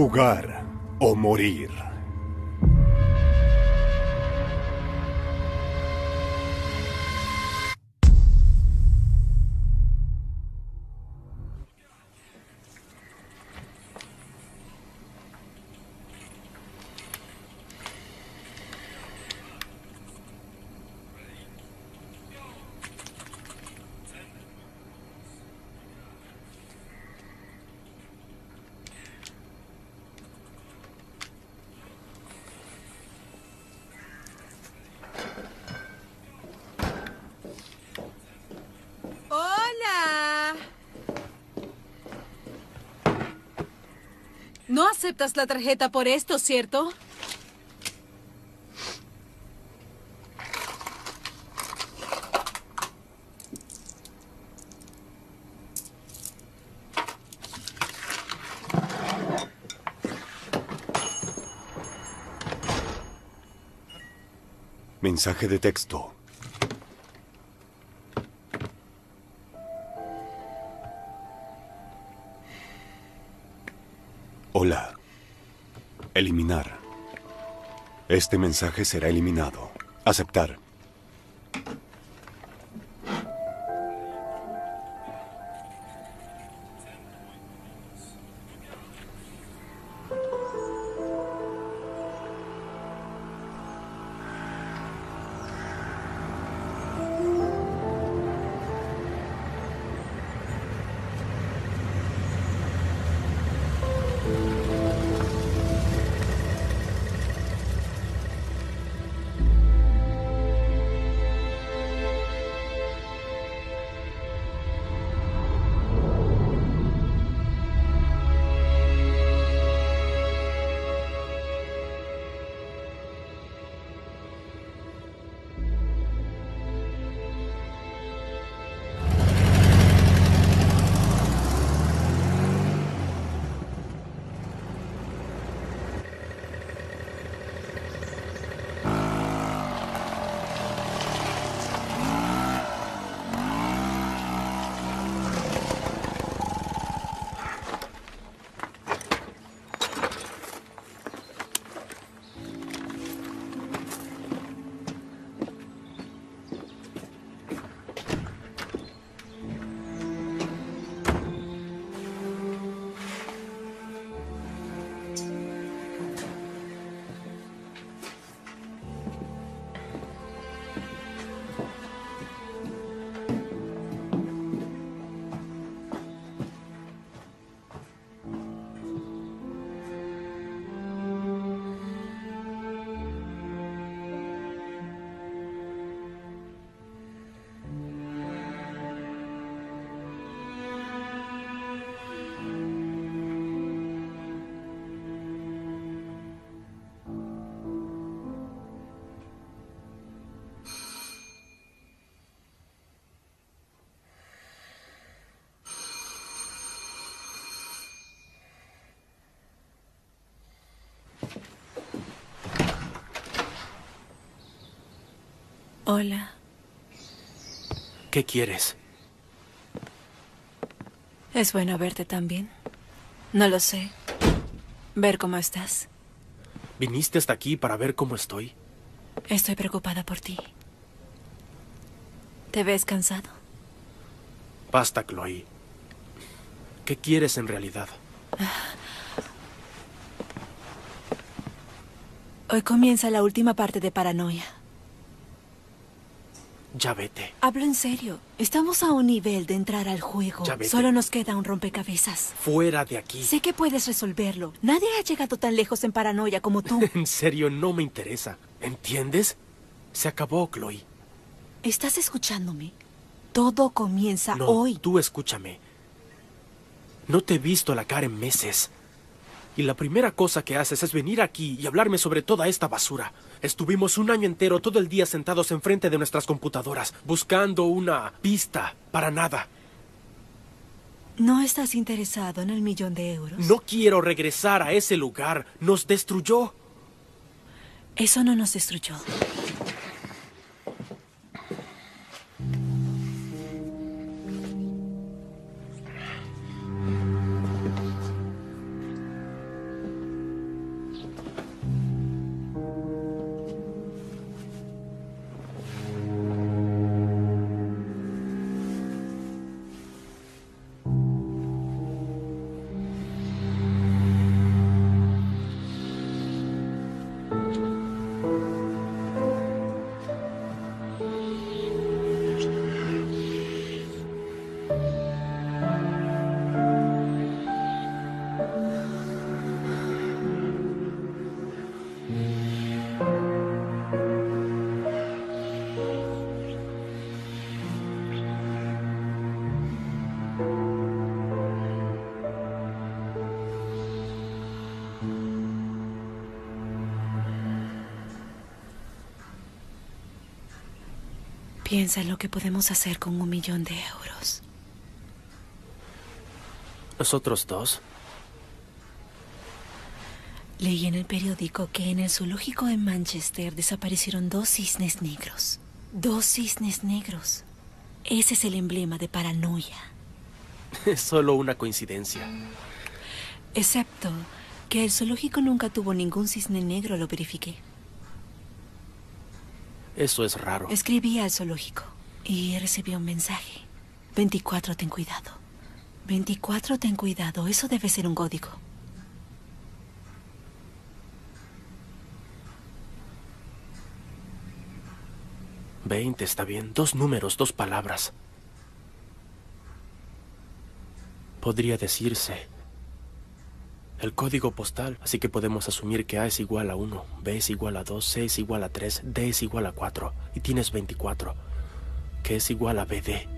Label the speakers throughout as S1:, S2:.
S1: Jugar o morir.
S2: No aceptas la tarjeta por esto, ¿cierto?
S1: Mensaje de texto. Hola. Eliminar. Este mensaje será eliminado. Aceptar.
S3: Hola.
S4: ¿Qué quieres?
S3: Es bueno verte también. No lo sé. Ver cómo estás.
S4: ¿Viniste hasta aquí para ver cómo estoy?
S3: Estoy preocupada por ti. ¿Te ves cansado?
S4: Basta, Chloe. ¿Qué quieres en realidad?
S3: Hoy comienza la última parte de Paranoia.
S4: Ya vete.
S3: Hablo en serio. Estamos a un nivel de entrar al juego.
S4: Ya vete.
S3: Solo nos queda un rompecabezas.
S4: Fuera de aquí.
S3: Sé que puedes resolverlo. Nadie ha llegado tan lejos en Paranoia como tú.
S4: En serio, no me interesa. ¿Entiendes? Se acabó, Chloe.
S3: ¿Estás escuchándome? Todo comienza
S4: No,
S3: hoy.
S4: tú escúchame. No te he visto la cara en meses. Y la primera cosa que haces es venir aquí y hablarme sobre toda esta basura. Estuvimos un año entero todo el día sentados enfrente de nuestras computadoras, buscando una pista para nada.
S3: ¿No estás interesado en el $1.000.000?
S4: No quiero regresar a ese lugar. Nos destruyó.
S3: Eso no nos destruyó. Piensa en lo que podemos hacer con 1.000.000 de euros.
S4: ¿Nosotros dos?
S3: Leí en el periódico que en el zoológico en Manchester desaparecieron 2 cisnes negros. 2 cisnes negros. Ese es el emblema de paranoia.
S4: Es solo una coincidencia.
S3: Excepto que el zoológico nunca tuvo ningún cisne negro, lo verifiqué.
S4: Eso es raro.
S3: Escribí al zoológico y recibí un mensaje. 24, ten cuidado. 24, ten cuidado. Eso debe ser un código.
S4: $20 está bien. 2 números, 2 palabras. Podría decirse el código postal, así que podemos asumir que A es igual a 1, B es igual a 2, C es igual a 3, D es igual a 4, y tienes 24, que es igual a BD.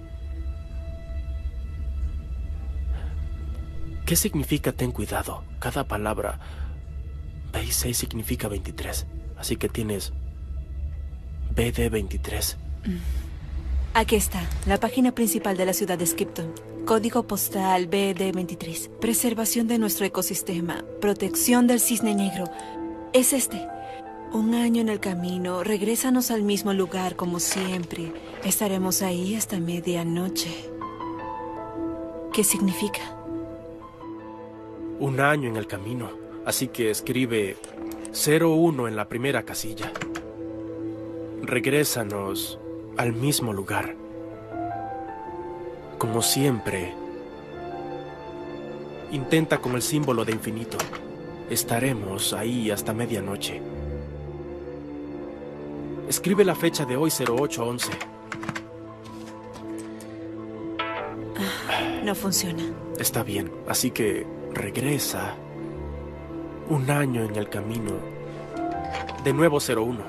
S4: ¿Qué significa ten cuidado? Cada palabra, B y C significa 23, así que tienes BD 23.
S3: Aquí está, la página principal de la ciudad de Skipton. Código postal BD23. Preservación de nuestro ecosistema. Protección del cisne negro. Es este. 1 año en el camino. Regrésanos al mismo lugar como siempre. Estaremos ahí hasta medianoche. ¿Qué significa?
S4: 1 año en el camino. Así que escribe 01 en la primera casilla. Regrésanos al mismo lugar. Como siempre, intenta con el símbolo de infinito. Estaremos ahí hasta medianoche. Escribe la fecha de hoy, 0811.
S3: No funciona.
S4: Está bien, así que regresa. 1 año en el camino. De nuevo 01.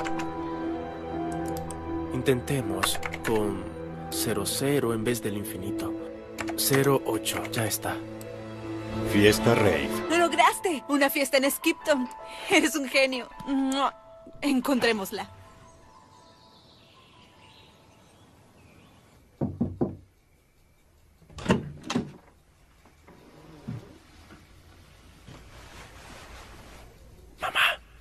S4: Intentemos con 00 en vez del infinito. 08, ya está.
S1: Fiesta rave.
S3: ¡Lo lograste! Una fiesta en Skipton. Eres un genio. Encontrémosla.
S4: Mamá.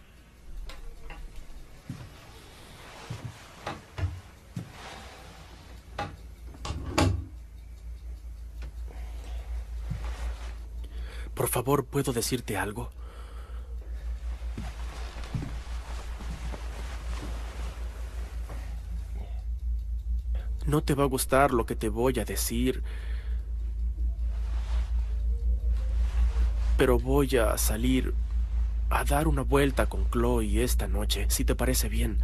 S4: Por favor, ¿puedo decirte algo? No te va a gustar lo que te voy a decir, pero voy a salir a dar una vuelta con Chloe esta noche, si te parece bien.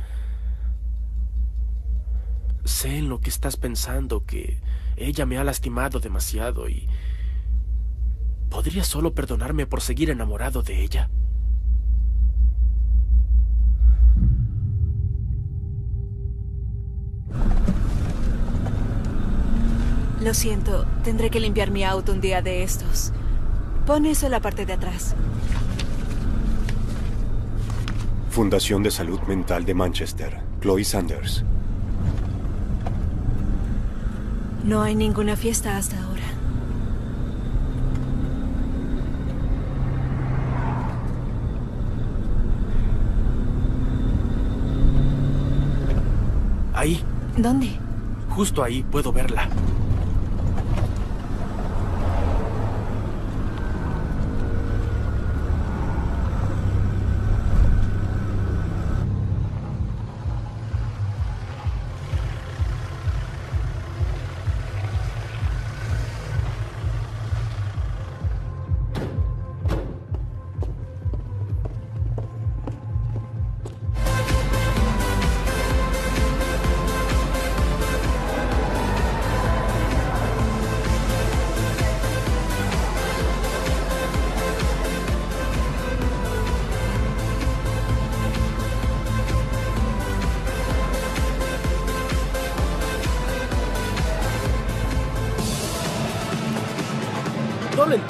S4: Sé en lo que estás pensando, que ella me ha lastimado demasiado y ¿podrías solo perdonarme por seguir enamorado de ella?
S3: Lo siento, tendré que limpiar mi auto un día de estos. Pon eso en la parte de atrás.
S1: Fundación de Salud Mental de Manchester. Chloe Sanders.
S3: No hay ninguna fiesta hasta ahora.
S4: Ahí.
S3: ¿Dónde?
S4: Justo ahí puedo verla.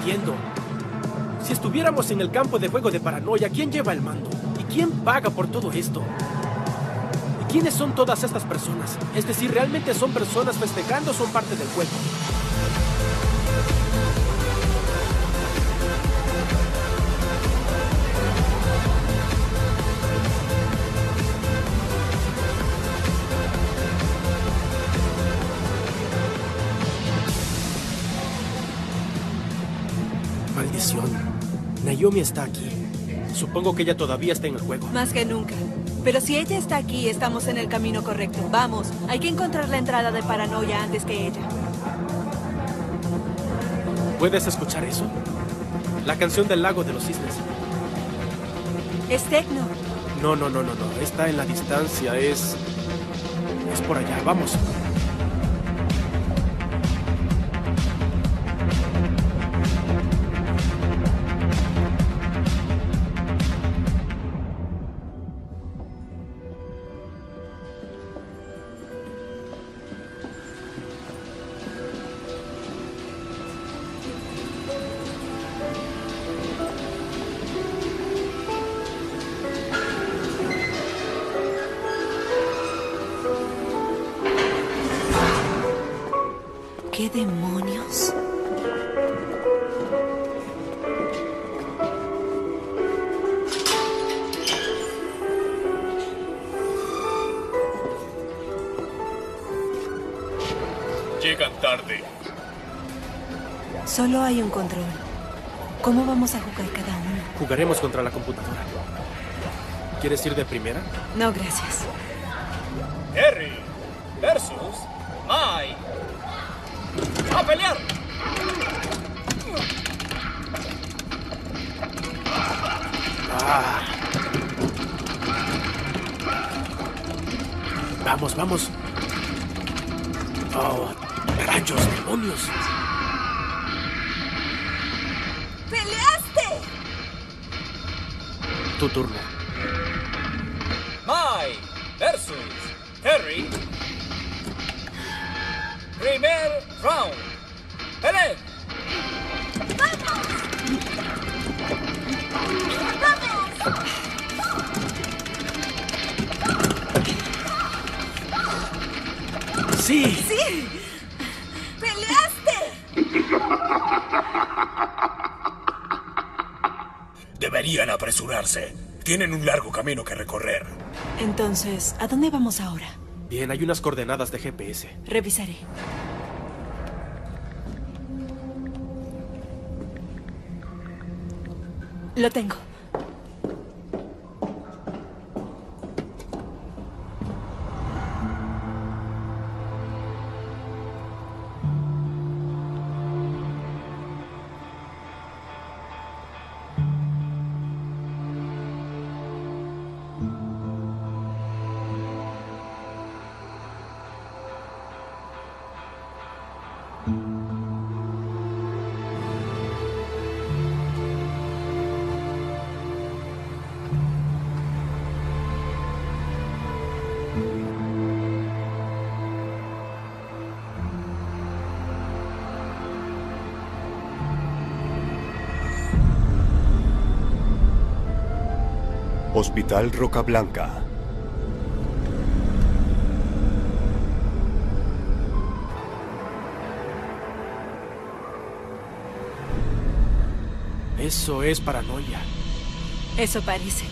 S4: entiendo. Si estuviéramos en el campo de juego de Paranoia, ¿quién lleva el mando? ¿Y quién paga por todo esto? ¿Y quiénes son todas estas personas? Es decir, ¿realmente son personas festejando o son parte del juego? Maldición. Naomi está aquí. Supongo que ella todavía está en el juego.
S3: Más que nunca. Pero si ella está aquí, estamos en el camino correcto. Vamos, hay que encontrar la entrada de Paranoia antes que ella.
S4: ¿Puedes escuchar eso? La canción del lago de los cisnes.
S3: Es Tecno.
S4: No. Está en la distancia. Es por allá. Vamos.
S3: ¿Qué demonios?
S5: Llegan tarde.
S3: Solo hay un control. ¿Cómo vamos a jugar cada uno?
S4: Jugaremos contra la computadora. ¿Quieres ir de primera?
S3: No, gracias.
S5: Harry versus Mike. ¡A pelear!
S4: Vamos. Oh, rayos, demonios.
S3: ¡Peleaste!
S4: Tu turno.
S5: Mike versus Harry. Primer round. ¡Peleen!
S4: ¡Sí!
S3: ¡Sí! ¡Peleaste!
S5: Deberían apresurarse. Tienen un largo camino que recorrer.
S3: Entonces, ¿a dónde vamos ahora?
S4: Bien, hay unas coordenadas de GPS.
S3: Revisaré. Lo tengo.
S1: Hospital Roca Blanca.
S4: Eso es Paranoia.
S3: Eso parece.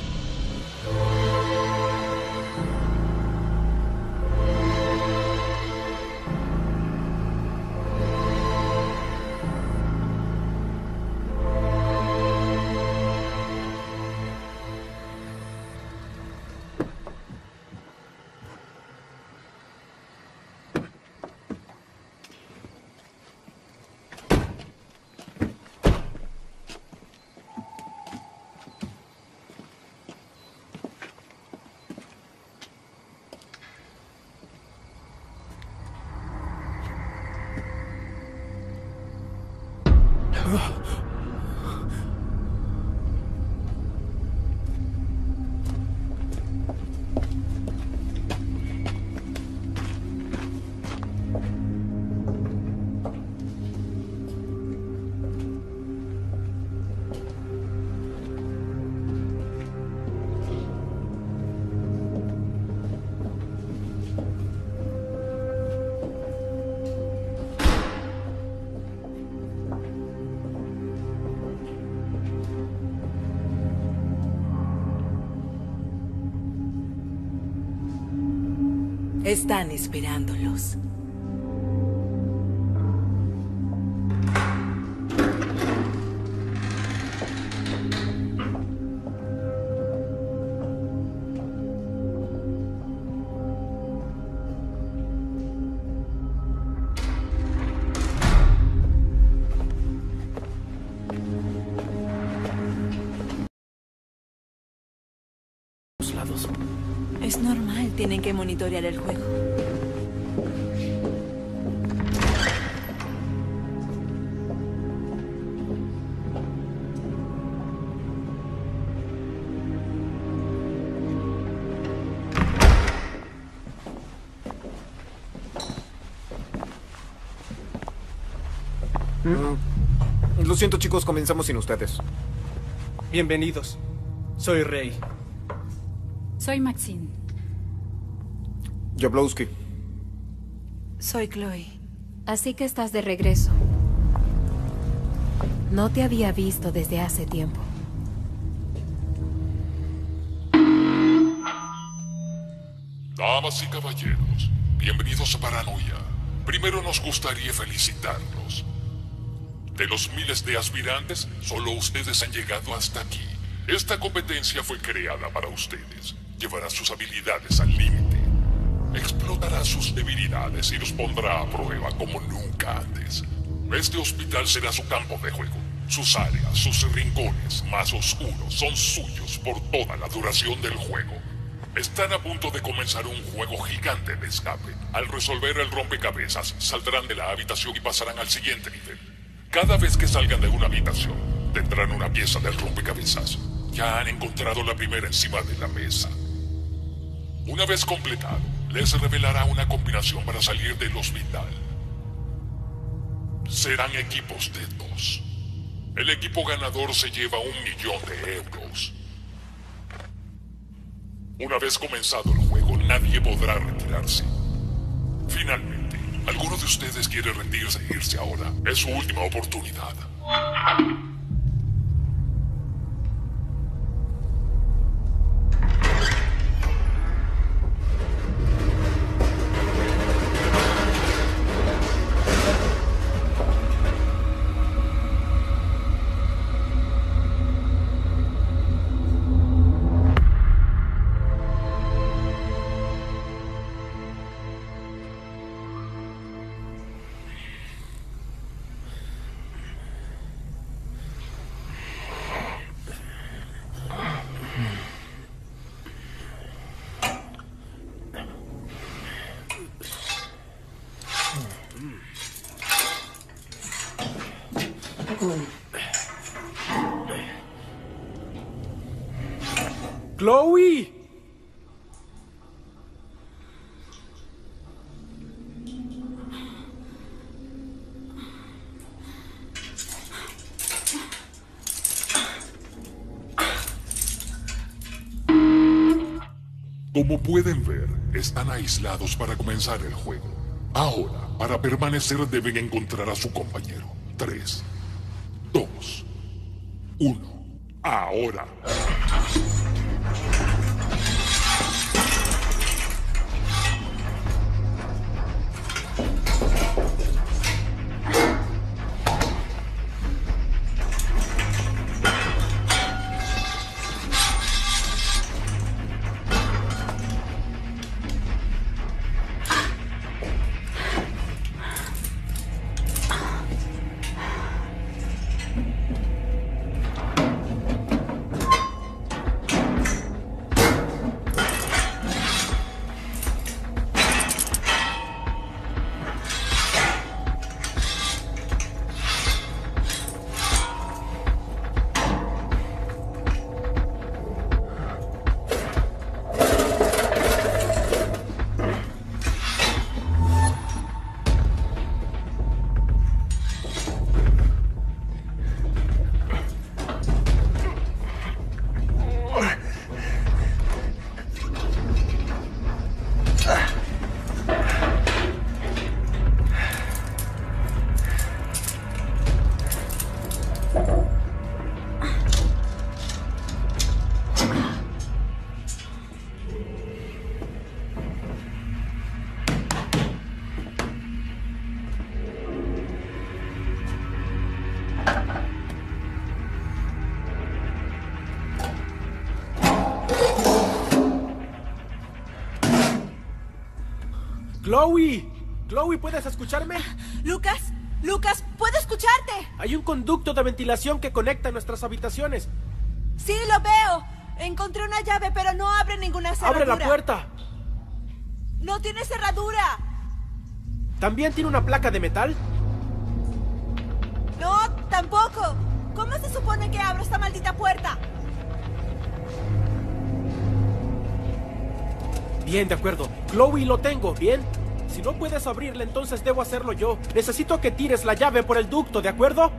S6: Están esperándolos.
S4: Lados.
S3: Es normal, tienen que monitorear el juego.
S7: Lo siento, chicos, comenzamos sin ustedes.
S4: Bienvenidos. Soy Rey.
S2: Soy Maxine.
S7: Jablowski.
S3: Soy Chloe.
S8: Así que estás de regreso. No te había visto desde hace tiempo.
S9: Damas y caballeros, bienvenidos a Paranoia. Primero nos gustaría felicitarlos. De los miles de aspirantes, solo ustedes han llegado hasta aquí. Esta competencia fue creada para ustedes. Llevará sus habilidades al límite. Explotará sus debilidades y los pondrá a prueba como nunca antes. Este hospital será su campo de juego. Sus áreas, sus rincones más oscuros son suyos por toda la duración del juego. Están a punto de comenzar un juego gigante de escape. Al resolver el rompecabezas, saldrán de la habitación y pasarán al siguiente nivel. Cada vez que salgan de una habitación, tendrán una pieza del rompecabezas. Ya han encontrado la primera encima de la mesa. Una vez completado, les revelará una combinación para salir del hospital. Serán equipos de 2. El equipo ganador se lleva 1.000.000 de euros. Una vez comenzado el juego, nadie podrá retirarse. Finalmente, ¿alguno de ustedes quiere rendirse e irse ahora? Es su última oportunidad.
S4: ¡Chloe!
S9: Como pueden ver, están aislados para comenzar el juego. Ahora, para permanecer deben encontrar a su compañero. 3, 2, 1. Ahora.
S4: ¡Chloe! ¡Chloe, ¿puedes escucharme?
S3: Lucas, Lucas, puedo escucharte.
S4: Hay un conducto de ventilación que conecta nuestras habitaciones.
S3: Sí, lo veo. Encontré una llave, pero no abre ninguna cerradura.
S4: ¡Abre la puerta!
S3: No tiene cerradura.
S4: ¿También tiene una placa de metal?
S3: No, tampoco. ¿Cómo se supone que abro esta maldita puerta?
S4: Bien, de acuerdo. Chloe, lo tengo, ¿bien? Si no puedes abrirla, entonces debo hacerlo yo. Necesito que tires la llave por el ducto, ¿de acuerdo?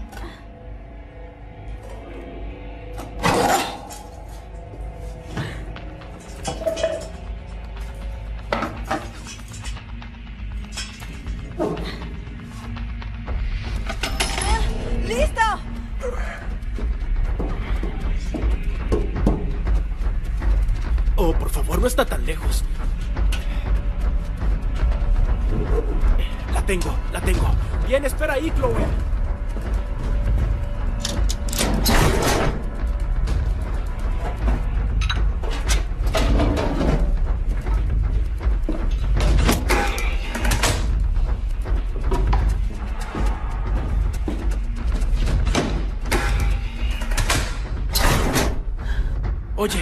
S3: ¡Listo!
S4: Oh, por favor, no está tan lejos. La tengo. Bien, espera ahí, Chloe. Oye.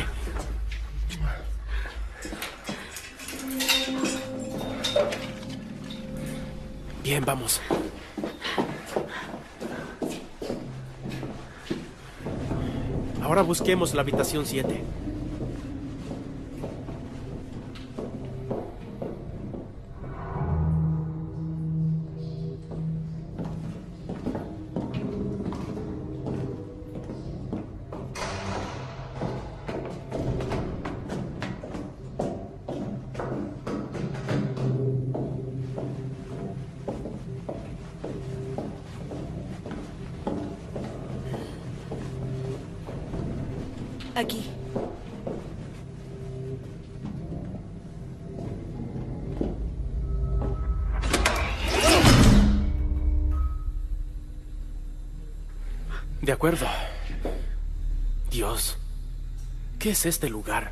S4: Bien, vamos. Ahora busquemos la habitación 7.
S3: Aquí.
S4: De acuerdo. Dios, ¿qué es este lugar?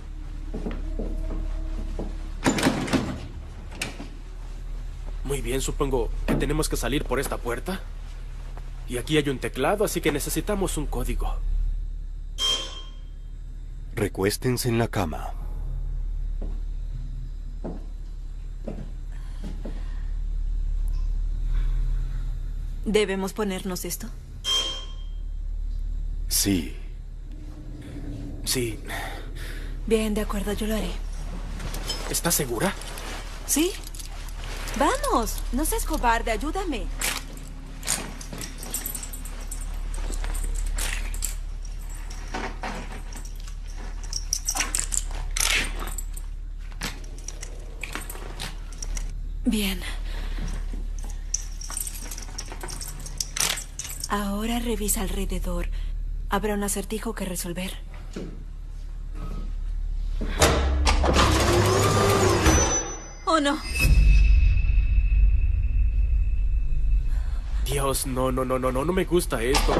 S4: Muy bien, supongo que tenemos que salir por esta puerta. Y aquí hay un teclado, así que necesitamos un código.
S1: Recuéstense en la cama.
S3: ¿Debemos ponernos esto?
S1: Sí.
S4: Sí.
S3: Bien, de acuerdo, yo lo haré.
S4: ¿Estás segura?
S3: Sí. Vamos, no seas cobarde, ayúdame. Bien. Ahora revisa alrededor. Habrá un acertijo que resolver. ¡Oh, no!
S4: Dios, no me gusta esto.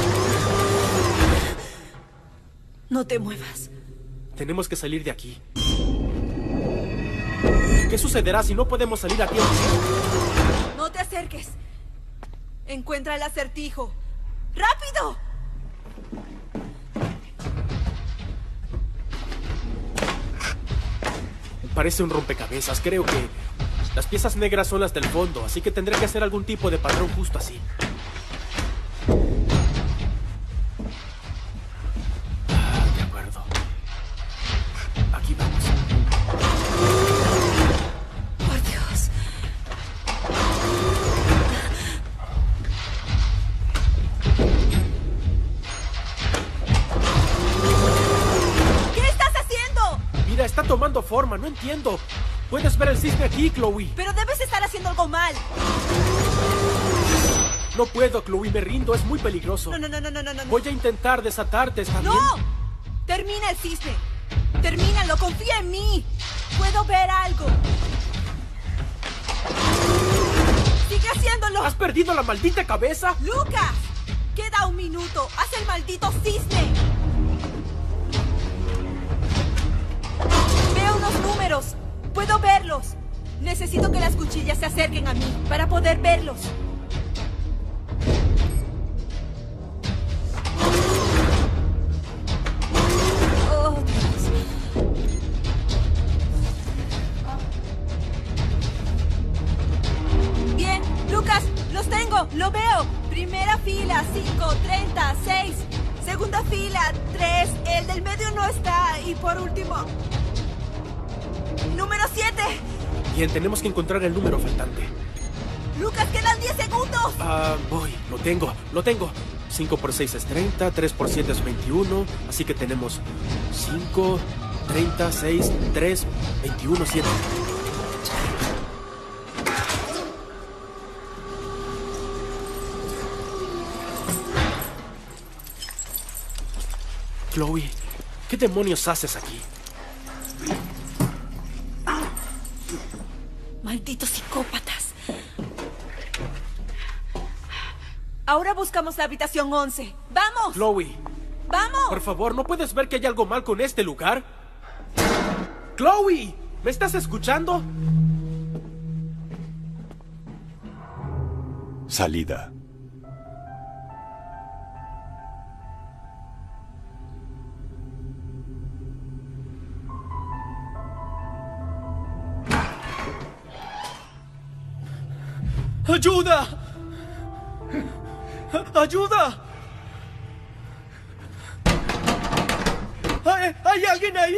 S3: No te muevas.
S4: Tenemos que salir de aquí. ¿Qué sucederá si no podemos salir a tiempo?
S3: No te acerques. Encuentra el acertijo. ¡Rápido!
S4: Parece un rompecabezas. Creo que las piezas negras son las del fondo, así que tendré que hacer algún tipo de patrón justo así. De acuerdo. Aquí vamos.
S3: Por Dios. ¿Qué estás haciendo?
S4: Mira, está tomando forma, no entiendo. Puedes ver el cisne aquí, Chloe.
S3: Pero debes estar haciendo algo mal.
S4: No puedo, Chloe, me rindo, es muy peligroso.
S3: No.
S4: Voy a intentar desatarte, ¿está bien?
S3: ¡No! Termina el cisne. Termínalo, confía en mí. Puedo ver algo. ¡Sigue haciéndolo!
S4: ¿Has perdido la maldita cabeza?
S3: ¡Lucas! Queda un minuto. ¡Haz el maldito cisne! Veo unos números. Puedo verlos. las cuchillas se acerquen a mí para poder verlos. Oh, Dios. Bien, Lucas, los tengo, lo veo. Primera fila, 5, 30, 6. Segunda fila, 3. El del medio no está. Y por último, número 7.
S4: Bien, tenemos que encontrar el número faltante.
S3: Lucas, quedan 10 segundos.
S4: Voy, lo tengo. 5 por 6 es 30, 3 por 7 es 21. Así que tenemos 5, 30, 6, 3, 21, 7. Chloe, ¿qué demonios haces aquí?
S3: Malditos psicópatas. Ahora buscamos la habitación 11. ¡Vamos!
S4: Chloe,
S3: ¡Vamos!
S4: por favor, ¿no puedes ver que hay algo mal con este lugar? Chloe, ¿me estás escuchando?
S1: Salida.
S4: ¡Ayuda! ¡Ayuda! ¿Hay alguien ahí?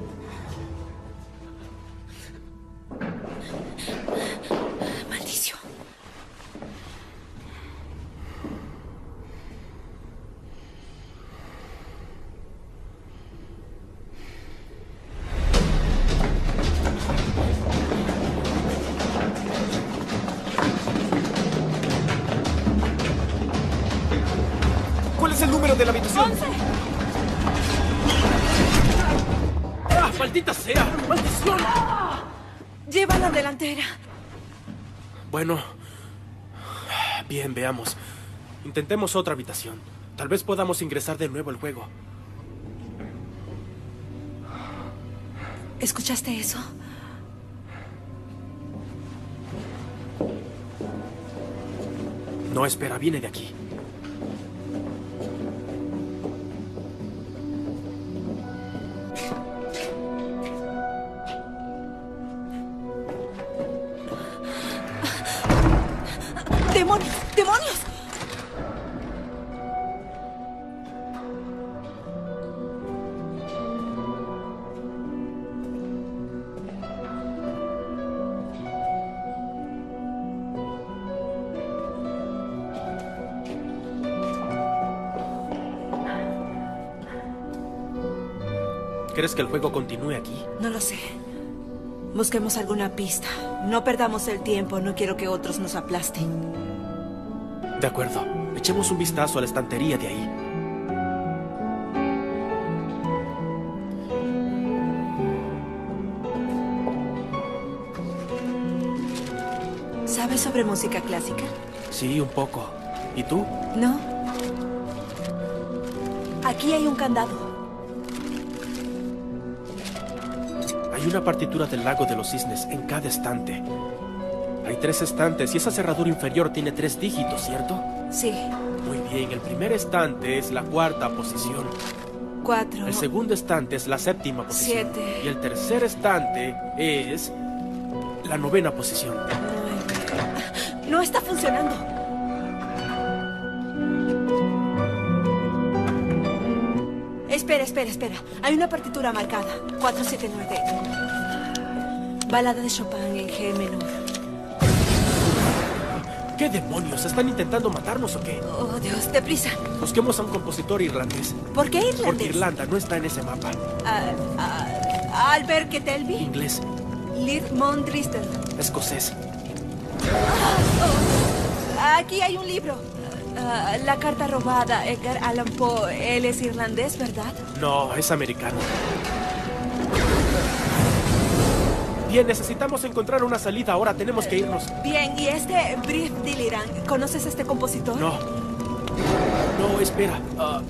S3: Maldición.
S7: ¿Cuál es el número de la habitación?
S3: 11.
S4: ¡Ah, maldita sea! ¡Maldición!
S3: Lleva a la delantera.
S4: Bueno, bien, veamos. Intentemos otra habitación. Tal vez podamos ingresar de nuevo al juego.
S3: ¿Escuchaste eso?
S4: No, espera, viene de aquí.
S3: ¡Demonios! ¡Demonios!
S4: ¿Crees que el juego continúe aquí?
S3: No lo sé. Busquemos alguna pista. No perdamos el tiempo. No quiero que otros nos aplasten.
S4: De acuerdo. Echemos un vistazo a la estantería de ahí.
S3: ¿Sabes sobre música clásica?
S4: Sí, un poco. ¿Y tú?
S3: No. Aquí hay un candado.
S4: Hay una partitura del Lago de los Cisnes en cada estante. Hay 3 estantes y esa cerradura inferior tiene 3 dígitos, ¿cierto?
S3: Sí.
S4: Muy bien, el primer estante es la 4ª posición.
S3: 4.
S4: El segundo estante es la 7ª posición.
S3: 7.
S4: Y el tercer estante es la 9ª posición.
S3: 9. No está funcionando. Espera. Hay una partitura marcada. 479. Balada de Chopin en G menor.
S4: ¿Qué demonios? ¿Están intentando matarnos o qué?
S3: Oh, Dios, deprisa.
S4: Busquemos a un compositor irlandés.
S3: ¿Por qué irlandés?
S4: Porque Irlanda no está en ese mapa.
S3: Albert Ketelby.
S4: Inglés.
S3: Leith Mondristel.
S4: Escocés.
S3: Aquí hay un libro. La carta robada. Edgar Allan Poe. Él es irlandés, ¿verdad?
S4: No, es americano. Bien, necesitamos encontrar una salida. Ahora tenemos que irnos.
S3: Bien, y este Brief Deliran. ¿Conoces a este compositor?
S4: No. No, espera.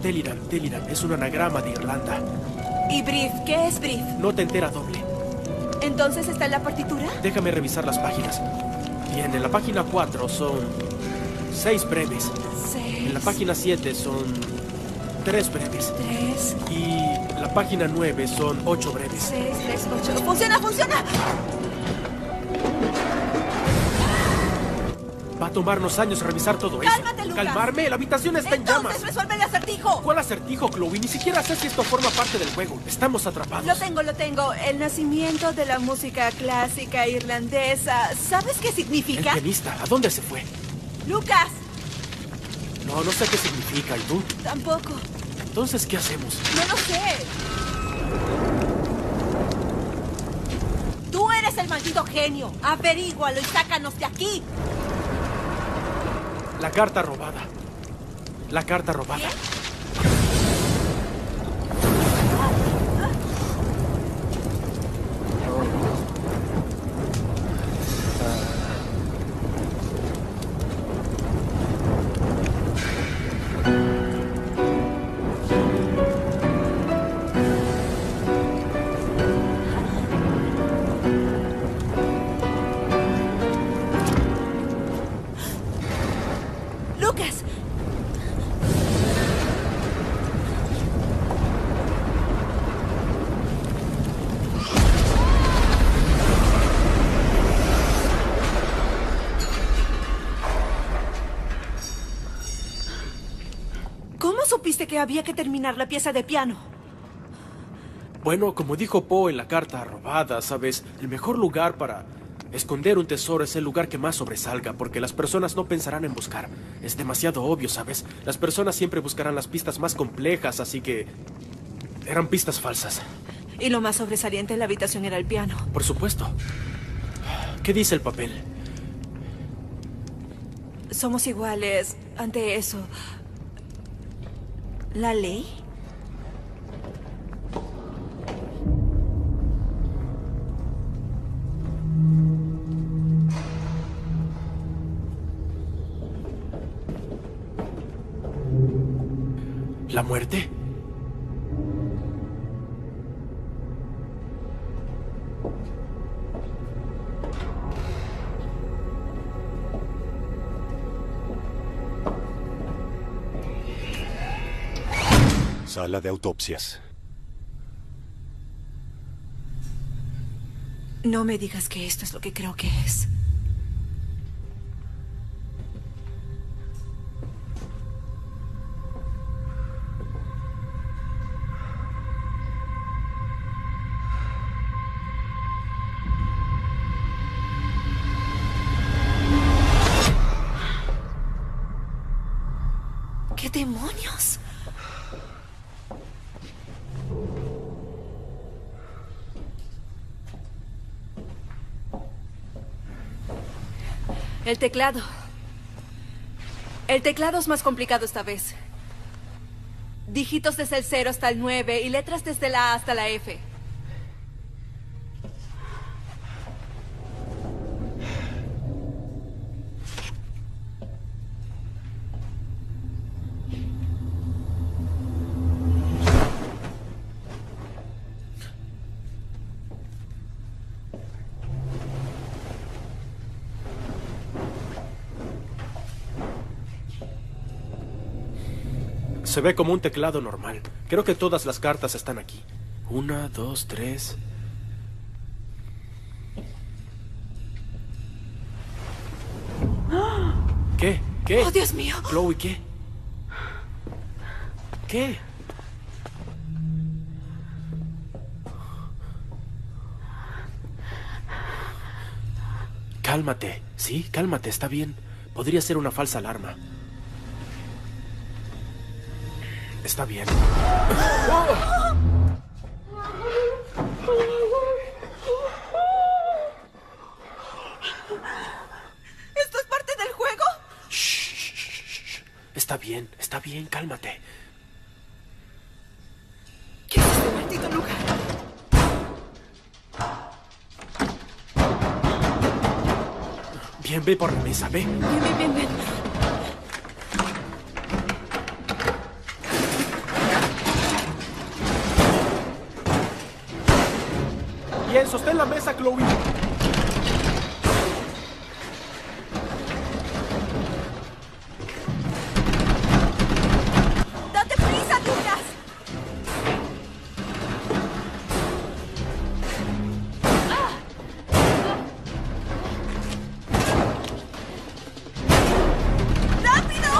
S4: Deliran es un anagrama de Irlanda.
S3: ¿Y Brief? ¿Qué es Brief?
S4: Nota entera doble.
S3: ¿Entonces está en la partitura?
S4: Déjame revisar las páginas. Bien, en la página 4 son 6 breves.
S3: 6.
S4: En la página 7 son 3 breves.
S3: 3.
S4: Y la página 9 son 8 breves.
S3: 6, 3, 8. ¡Funciona, funciona!
S4: Va a tomarnos años revisar todo eso.
S3: ¡Cálmate, Lucas!
S4: ¡Calmarme! ¡La habitación está en llamas!
S3: ¡Entonces resuelve el acertijo!
S4: ¿Cuál acertijo, Chloe? Ni siquiera sé si esto forma parte del juego. Estamos atrapados.
S3: Lo tengo. El nacimiento de la música clásica irlandesa. ¿Sabes qué
S4: El
S3: significa?
S4: pianista, ¿a dónde se fue?
S3: ¡Lucas!
S4: No sé qué significa. ¿Y tú?
S3: Tampoco.
S4: Entonces, ¿qué hacemos?
S3: No lo sé. Tú eres el maldito genio. Averígualo y sácanos de aquí.
S4: La carta robada. La carta robada.
S3: ¿Qué? Lucas. ¿Cómo supiste que había que terminar la pieza de piano?
S4: Bueno, como dijo Poe en la carta robada, ¿sabes? El mejor lugar para esconder un tesoro es el lugar que más sobresalga, porque las personas no pensarán en buscar. Es demasiado obvio, ¿sabes? Las personas siempre buscarán las pistas más complejas, así que eran pistas falsas.
S3: Y lo más sobresaliente en la habitación era el piano.
S4: Por supuesto. ¿Qué dice el papel?
S3: Somos iguales ante eso. ¿La ley?
S4: ¿La muerte?
S1: Sala de autopsias.
S3: No me digas que esto es lo que creo que es. ¿Qué demonios? El teclado. El teclado es más complicado esta vez. Dígitos desde el 0 hasta el 9 y letras desde la A hasta la F.
S4: Se ve como un teclado normal. Creo que todas las cartas están aquí. 1, 2, 3. ¿Qué? ¿Qué?
S3: ¡Oh, Dios mío!
S4: Chloe, ¿qué? ¿Qué? Cálmate. Sí, cálmate, está bien. Podría ser una falsa alarma. Está bien.
S3: ¿Esto es parte del juego?
S4: Shh. Está bien, cálmate.
S3: ¿Qué es este maldito lugar?
S4: Bien, ve por la mesa, ve.
S3: Ven.
S4: Bien, sostén la mesa, Chloe.
S3: ¡Date prisa, Lucas! ¡Rápido!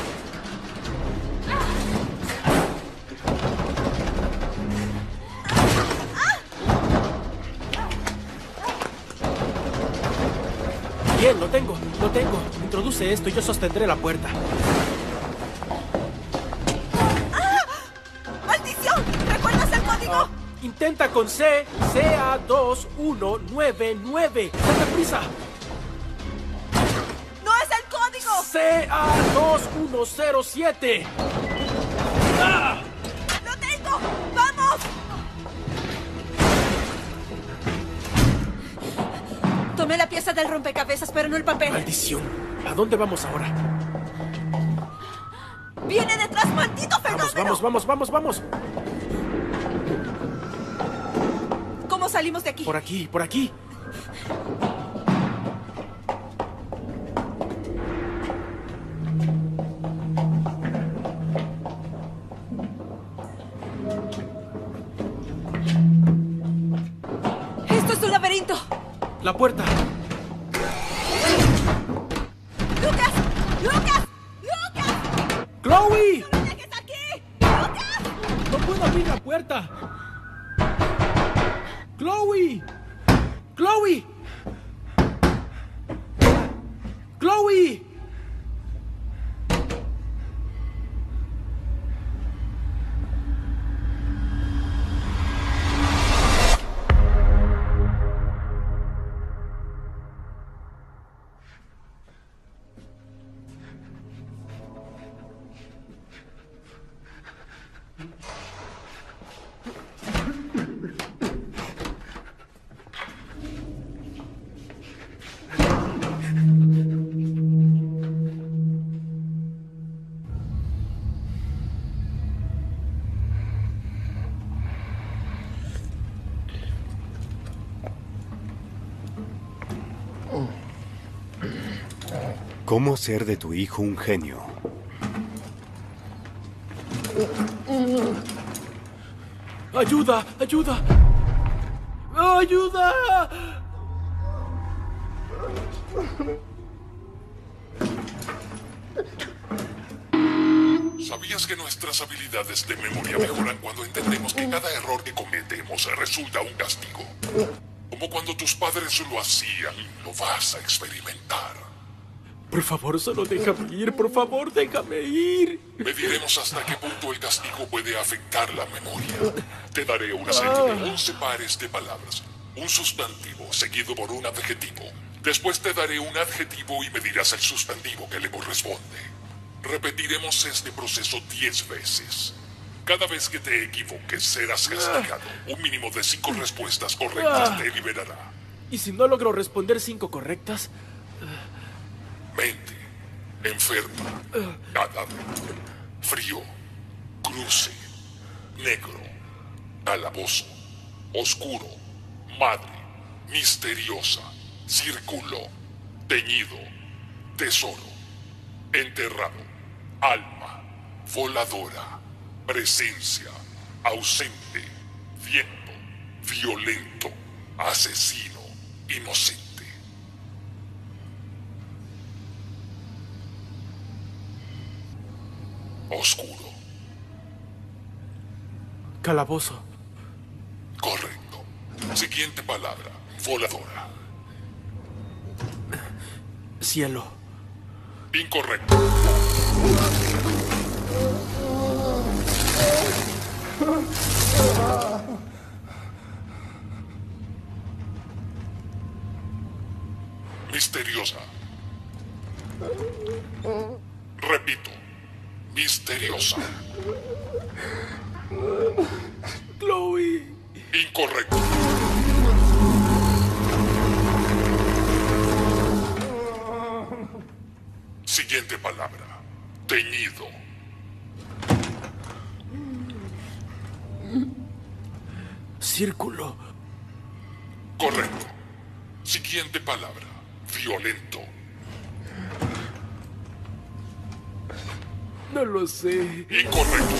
S4: Bien, lo tengo. Introduce esto y yo sostendré la puerta.
S3: ¡Maldición! ¿Recuerdas el código?
S4: Intenta con CA2199. ¡Date prisa!
S3: ¡No es el código!
S4: CA2107. ¡Ah!
S3: ¡Lo tengo! ¡Vamos! Tomé la pieza del rompecabezas, pero no el papel.
S4: ¡Maldición! ¿A dónde vamos ahora?
S3: ¡Viene detrás, maldito fenómeno!
S4: Vamos.
S3: ¿Cómo salimos de aquí?
S4: Por aquí.
S3: ¡Esto es un laberinto!
S4: La puerta.
S3: ¡Lucas!
S4: ¡Chloe!
S3: ¡No lo dejes aquí! ¡Lucas!
S4: ¡No puedo abrir la puerta! ¡Chloe!
S1: ¿Cómo hacer de tu hijo un genio?
S4: ¡Ayuda!
S9: ¿Sabías que nuestras habilidades de memoria mejoran cuando entendemos que cada error que cometemos resulta un castigo? Como cuando tus padres lo hacían, lo vas a experimentar.
S4: Por favor, solo déjame ir. Por favor, déjame ir.
S9: Mediremos hasta qué punto el castigo puede afectar la memoria. Te daré una serie de 11 pares de palabras. Un sustantivo seguido por un adjetivo. Después te daré un adjetivo y me dirás el sustantivo que le corresponde. Repetiremos este proceso 10 veces. Cada vez que te equivoques serás castigado. Un mínimo de 5 respuestas correctas te liberará.
S4: ¿Y si no logro responder 5 correctas?
S9: Mente, enferma, cadáver, frío, cruce, negro, calabozo, oscuro, madre, misteriosa, círculo, teñido, tesoro, enterrado, alma, voladora, presencia, ausente, viento, violento, asesino, inocente. Oscuro.
S4: Calabozo.
S9: Correcto. Siguiente palabra. Voladora.
S4: Cielo.
S9: Incorrecto. Misteriosa. Repito. Misteriosa.
S4: Chloe.
S9: Incorrecto. Siguiente palabra. Teñido.
S4: Círculo.
S9: Correcto. Siguiente palabra. Violento.
S4: No lo sé.
S9: Incorrecto.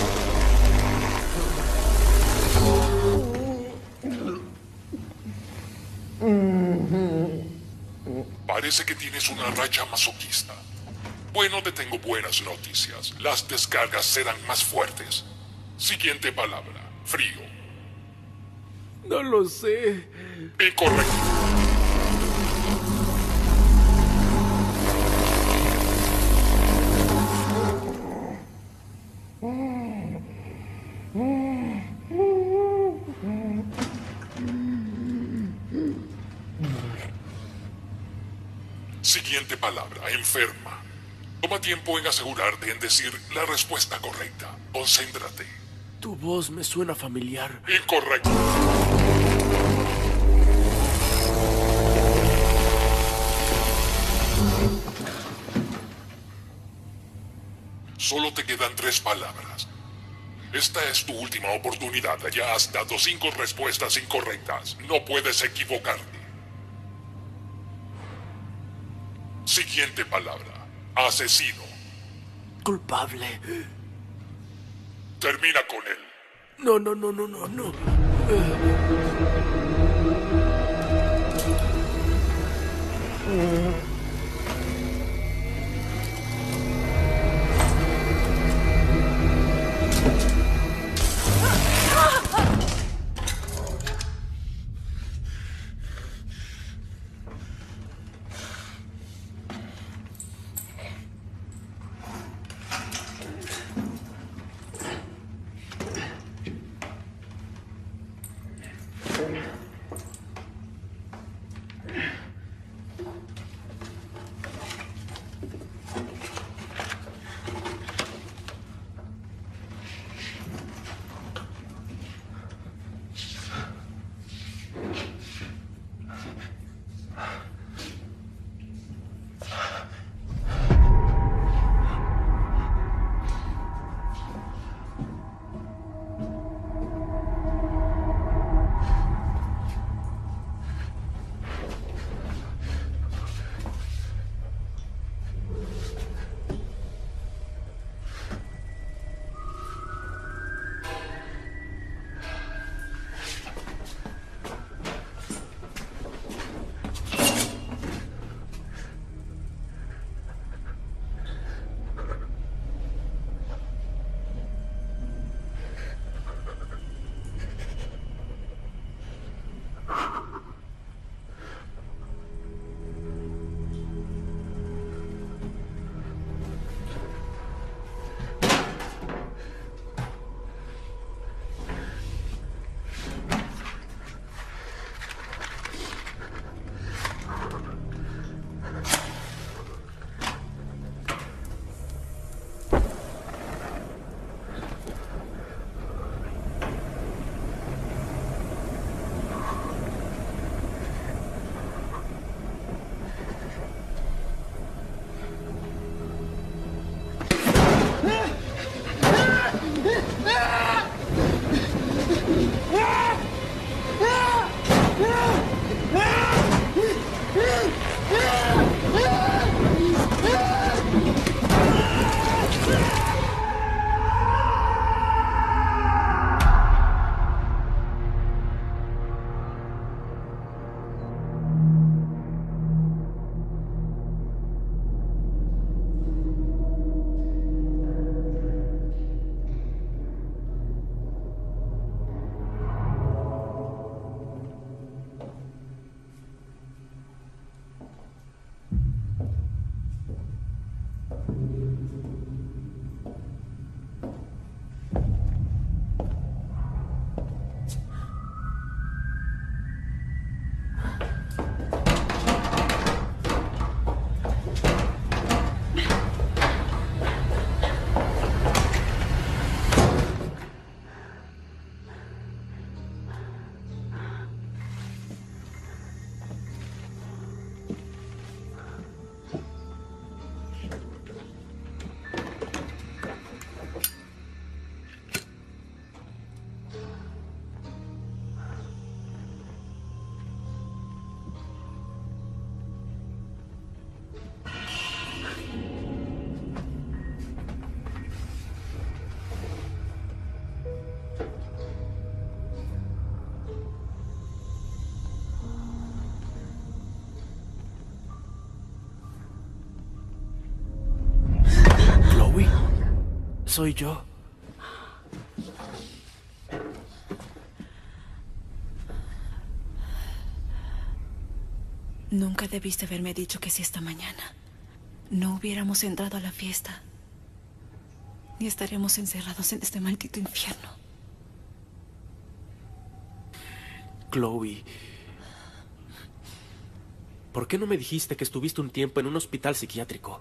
S9: Parece que tienes una racha masoquista. Bueno, te tengo buenas noticias. Las descargas serán más fuertes. Siguiente palabra. Frío.
S4: No lo sé.
S9: Incorrecto. Siguiente palabra. Enferma. Toma tiempo en asegurarte en decir la respuesta correcta. Concéntrate.
S4: Tu voz me suena familiar.
S9: Incorrecto. Solo te quedan 3 palabras. Esta es tu última oportunidad. Ya has dado 5 respuestas incorrectas. No puedes equivocarte. Siguiente palabra. Asesino.
S4: Culpable.
S9: Termina con él.
S4: No, no, no, no, no, no. soy yo.
S3: Nunca debiste haberme dicho que si esta mañana no hubiéramos entrado a la fiesta, ni estaríamos encerrados en este maldito infierno.
S4: Chloe, ¿por qué no me dijiste que estuviste un tiempo en un hospital psiquiátrico?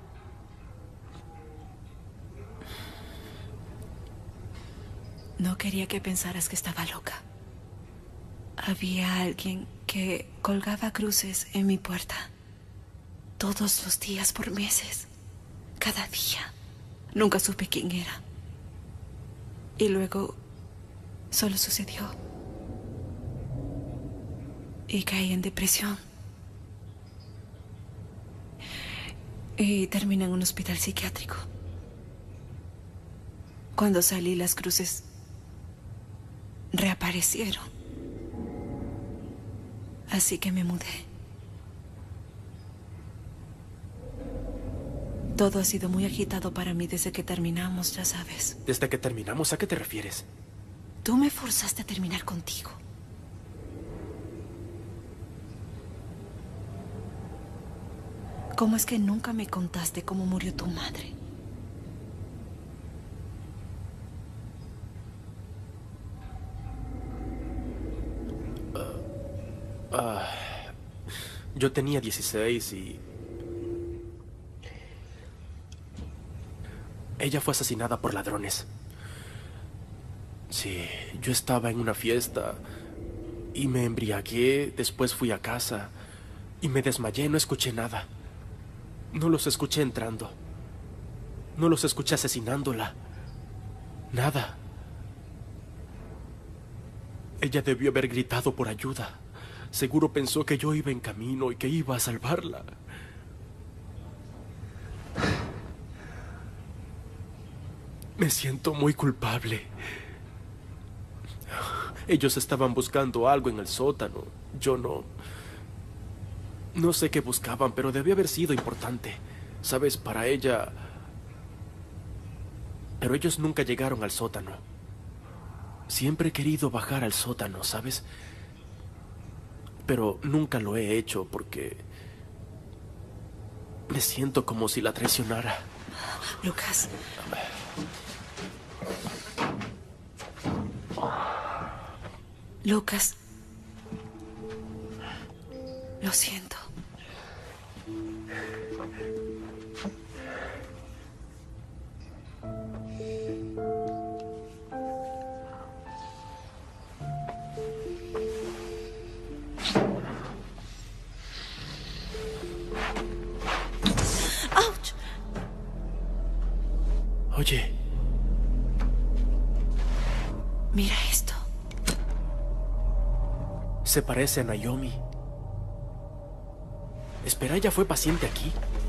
S3: No quería que pensaras que estaba loca. Había alguien que colgaba cruces en mi puerta. Todos los días por meses. Cada día. Nunca supe quién era. Y luego solo sucedió. Y caí en depresión. Y terminé en un hospital psiquiátrico. Cuando salí, las cruces reaparecieron. Así que me mudé. Todo ha sido muy agitado para mí desde que terminamos, ya sabes.
S4: ¿Desde que terminamos? ¿A qué te refieres?
S3: Tú me forzaste a terminar contigo. ¿Cómo es que nunca me contaste cómo murió tu madre?
S4: Yo tenía 16 y... ella fue asesinada por ladrones. Sí, yo estaba en una fiesta y me embriagué, después fui a casa y me desmayé, no escuché nada. No los escuché entrando. No los escuché asesinándola. Nada. Ella debió haber gritado por ayuda. Seguro pensó que yo iba en camino y que iba a salvarla. Me siento muy culpable. Ellos estaban buscando algo en el sótano. Yo no... no sé qué buscaban, pero debió haber sido importante. ¿Sabes? Para ella... Pero ellos nunca llegaron al sótano. Siempre he querido bajar al sótano, ¿sabes? Pero nunca lo he hecho porque... me siento como si la traicionara.
S3: Lucas. Lucas. Lo siento. ¡Auch!
S4: Oye.
S3: Mira esto.
S4: Se parece a Naomi. Espera, ¿ella fue paciente aquí?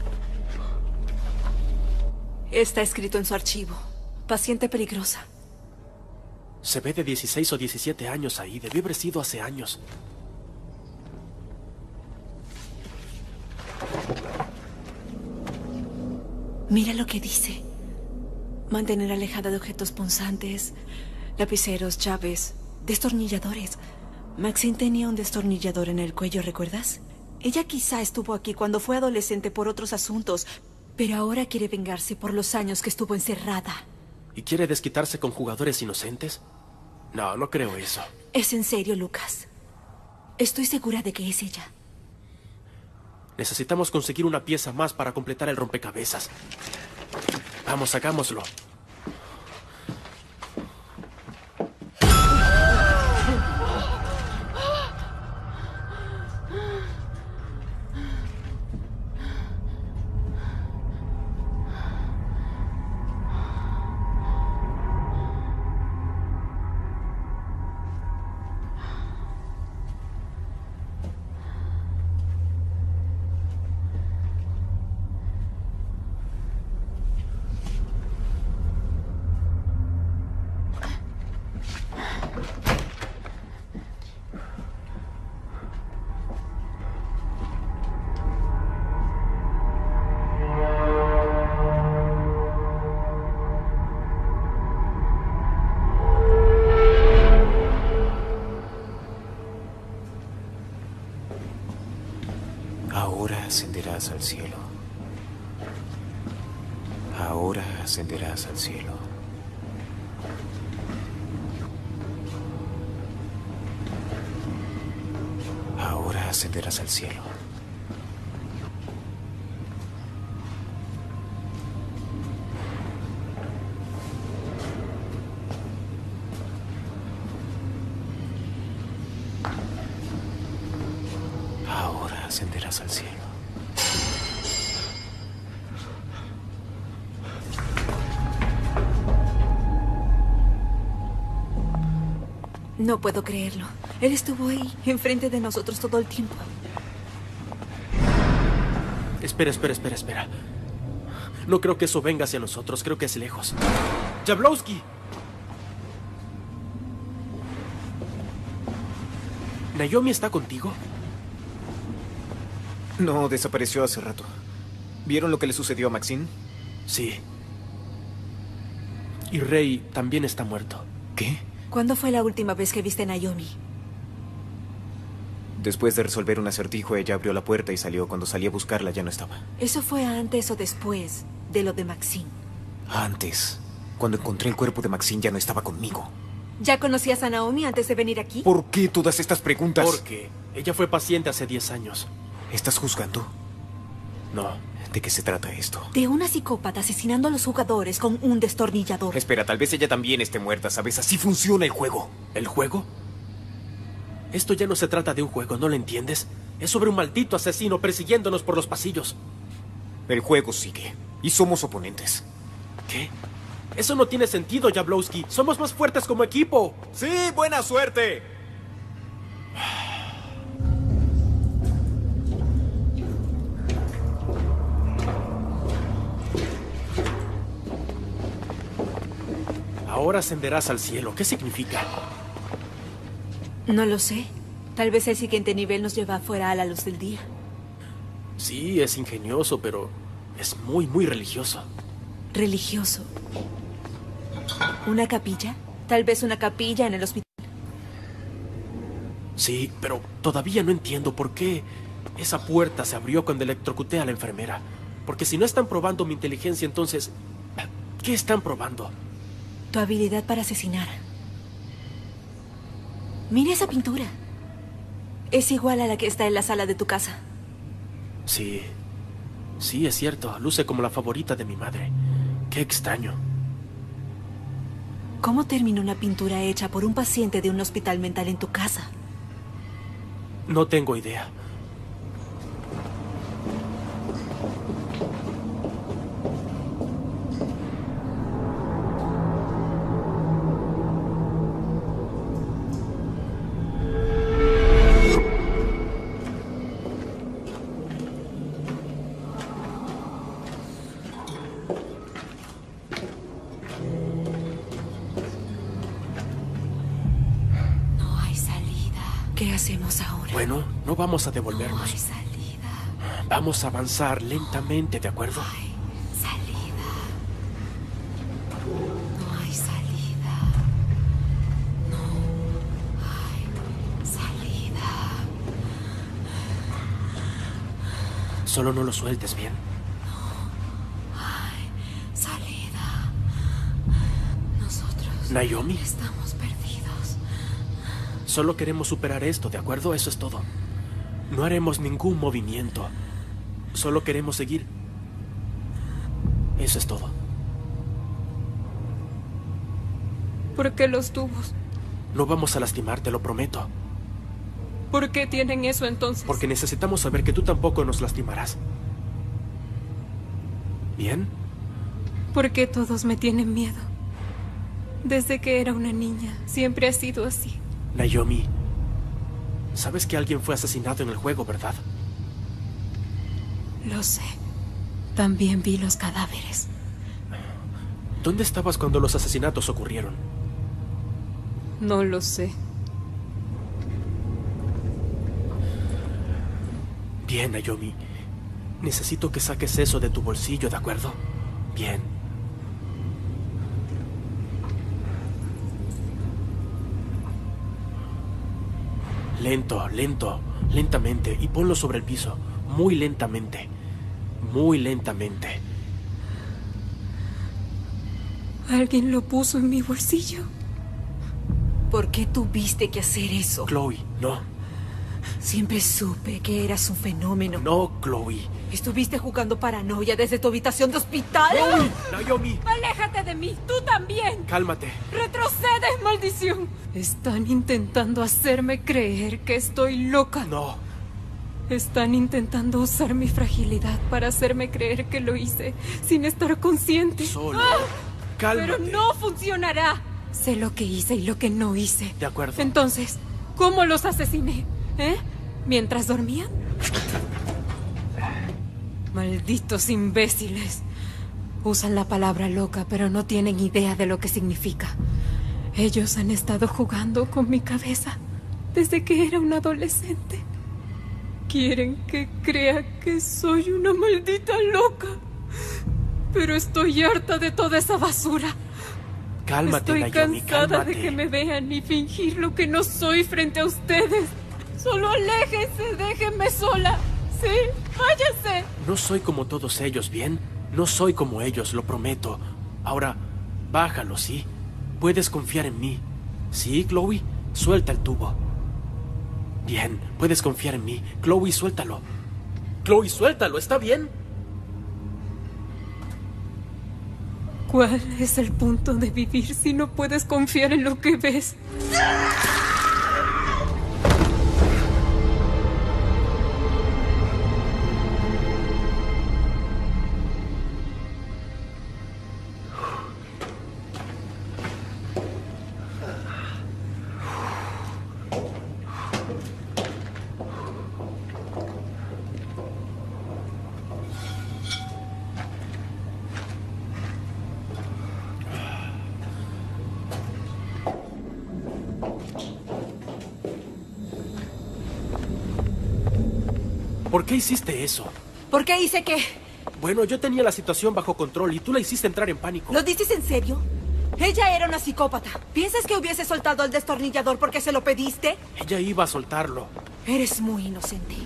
S3: Está escrito en su archivo. Paciente peligrosa.
S4: Se ve de 16 o 17 años ahí. Debió haber sido hace años.
S3: Mira lo que dice. Mantener alejada de objetos punzantes, lapiceros, llaves, destornilladores. Maxine tenía un destornillador en el cuello, ¿recuerdas? Ella quizá estuvo aquí cuando fue adolescente por otros asuntos, pero ahora quiere vengarse por los años que estuvo encerrada.
S4: ¿Y quiere desquitarse con jugadores inocentes? No, no creo eso.
S3: Es en serio, Lucas. Estoy segura de que es ella.
S4: Necesitamos conseguir una pieza más para completar el rompecabezas. Vamos, hagámoslo.
S7: Ahora ascenderás al cielo. Ahora ascenderás al cielo. Ahora ascenderás al cielo. Ahora ascenderás al cielo.
S3: No puedo creerlo. Él estuvo ahí, enfrente de nosotros todo el tiempo.
S4: Espera. No creo que eso venga hacia nosotros. Creo que es lejos. ¡Jablowski! ¿Naomi está contigo?
S7: No, desapareció hace rato. ¿Vieron lo que le sucedió a Maxine?
S4: Sí. Y Rey también está muerto.
S7: ¿Qué?
S3: ¿Cuándo fue la última vez que viste a Naomi?
S7: Después de resolver un acertijo, ella abrió la puerta y salió. Cuando salí a buscarla, ya no estaba.
S3: ¿Eso fue antes o después de lo de Maxine?
S7: Antes. Cuando encontré el cuerpo de Maxine, ya no estaba conmigo.
S3: ¿Ya conocías a Naomi antes de venir aquí?
S7: ¿Por qué todas estas preguntas?
S4: Porque ella fue paciente hace 10 años.
S7: ¿Estás juzgando?
S4: No.
S7: ¿De qué se trata esto?
S3: De una psicópata asesinando a los jugadores con un destornillador.
S7: Espera, tal vez ella también esté muerta, ¿sabes? Así funciona el juego.
S4: ¿El juego? Esto ya no se trata de un juego, ¿no lo entiendes? Es sobre un maldito asesino persiguiéndonos por los pasillos.
S7: El juego sigue. Y somos oponentes.
S4: ¿Qué? Eso no tiene sentido, Jablowski. Somos más fuertes como equipo.
S7: ¡Sí! ¡Buena suerte!
S4: Ahora ascenderás al cielo. ¿Qué significa?
S3: No lo sé. Tal vez el siguiente nivel nos lleva afuera a la luz del día.
S4: Sí, es ingenioso, pero es muy religioso.
S3: Religioso. ¿Una capilla? Tal vez una capilla en el hospital.
S4: Sí, pero todavía no entiendo por qué esa puerta se abrió cuando electrocuté a la enfermera. Porque si no están probando mi inteligencia, entonces, ¿qué están probando?
S3: Tu habilidad para asesinar. Mira esa pintura. Es igual a la que está en la sala de tu casa.
S4: Sí, es cierto. Luce como la favorita de mi madre. Qué extraño.
S3: ¿Cómo termina una pintura hecha por un paciente de un hospital mental en tu casa?
S4: No tengo idea.
S3: ¿Qué hacemos ahora?
S4: Bueno, no vamos a devolvernos.
S3: No hay salida.
S4: Vamos a avanzar lentamente, ¿de acuerdo?
S3: No hay salida. No hay salida. No hay salida.
S4: Solo no lo sueltes bien.
S3: No hay salida. Nosotros
S4: ¿Naomi?
S3: estamos perdidos.
S4: Solo queremos superar esto, ¿de acuerdo? Eso es todo. No haremos ningún movimiento. Solo queremos seguir. Eso es todo.
S10: ¿Por qué los tubos?
S4: No vamos a lastimar, te lo prometo.
S10: ¿Por qué tienen eso entonces?
S4: Porque necesitamos saber que tú tampoco nos lastimarás. ¿Bien?
S10: ¿Por qué todos me tienen miedo? Desde que era una niña, siempre ha sido así.
S4: Naomi, sabes que alguien fue asesinado en el juego, ¿verdad?
S10: Lo sé. También vi los cadáveres.
S4: ¿Dónde estabas cuando los asesinatos ocurrieron?
S10: No lo sé.
S4: Bien, Naomi. Necesito que saques eso de tu bolsillo, ¿de acuerdo? Bien. Lentamente, y ponlo sobre el piso. muy lentamente. Muy lentamente.
S10: ¿Alguien lo puso en mi bolsillo?
S3: ¿Por qué tuviste que hacer eso?
S4: Chloe, no.
S3: Siempre supe que eras un fenómeno.
S4: No, Chloe.
S3: ¿Estuviste jugando paranoia desde tu habitación de hospital?
S4: ¡Chloe! ¡Naomi!
S10: ¡Aléjate de mí! ¡Tú también!
S4: Cálmate.
S10: ¡Retrocede, maldición! Están intentando hacerme creer que estoy loca.
S4: No.
S10: Están intentando usar mi fragilidad para hacerme creer que lo hice sin estar consciente.
S4: Solo.
S10: ¡Ah!
S4: Cálmate.
S10: Pero no funcionará. Sé lo que hice y lo que no hice.
S4: De acuerdo.
S10: Entonces, ¿cómo los asesiné? ¿Eh? ¿Mientras dormían? Malditos imbéciles. Usan la palabra loca, pero no tienen idea de lo que significa. Ellos han estado jugando con mi cabeza desde que era un adolescente. Quieren que crea que soy una maldita loca. Pero estoy harta de toda esa basura.
S4: Cálmate,
S10: Estoy
S4: Naomi,
S10: cansada
S4: cálmate.
S10: de que me vean y fingir lo que no soy frente a ustedes. Solo aléjense, déjenme sola. Sí, váyase.
S4: No soy como todos ellos, ¿bien? No soy como ellos, lo prometo. Ahora, bájalo, ¿sí? Puedes confiar en mí. ¿Sí, Chloe? Suelta el tubo. Bien, puedes confiar en mí. Chloe, suéltalo. Chloe, suéltalo, ¿está bien?
S10: ¿Cuál es el punto de vivir si no puedes confiar en lo que ves?
S4: ¿Por qué hiciste eso?
S3: ¿Por qué hice qué?
S4: Bueno, yo tenía la situación bajo control y tú la hiciste entrar en pánico.
S3: ¿Lo dices en serio? Ella era una psicópata. ¿Piensas que hubiese soltado el destornillador porque se lo pediste?
S4: Ella iba a soltarlo.
S3: Eres muy inocente.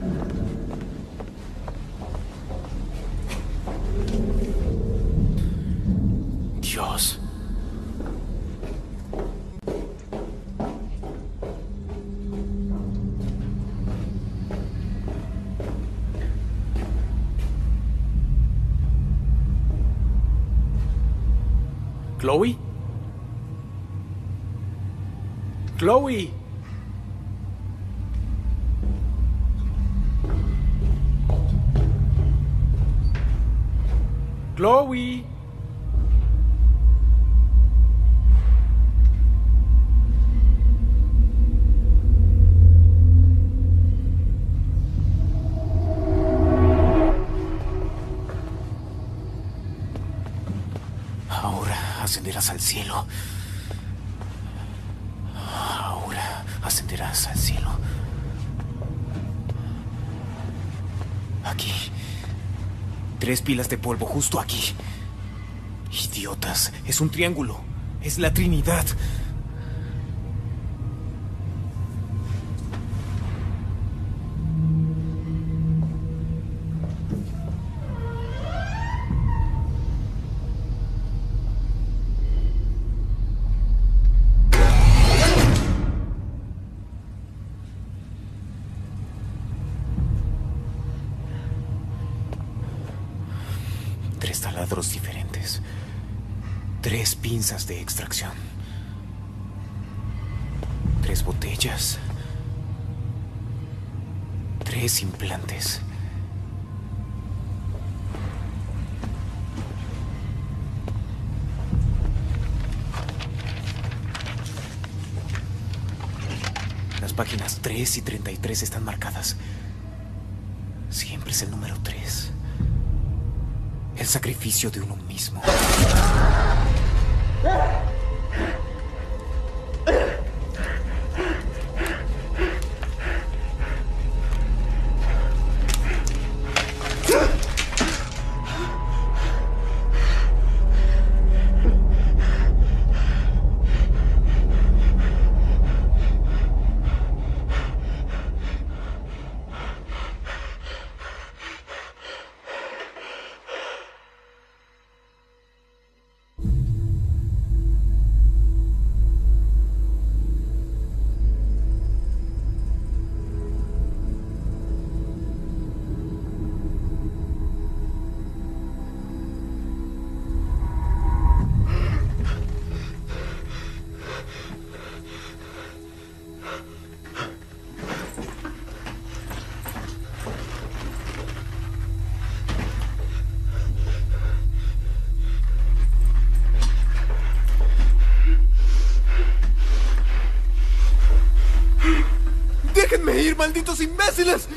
S4: Dios. ¿Chloe? ¡Chloe! ¡Chloe!
S7: Ahora ascenderás al cielo. Ahora ascenderás al cielo. Aquí. 3 pilas de polvo justo aquí. Idiotas, es un triángulo. Es la Trinidad. Taladros diferentes. 3 pinzas de extracción. 3 botellas. 3 implantes. Las páginas 3 y 33 están marcadas. Siempre es el número 3. El sacrificio de uno mismo. ¡Déjenme ir, malditos imbéciles!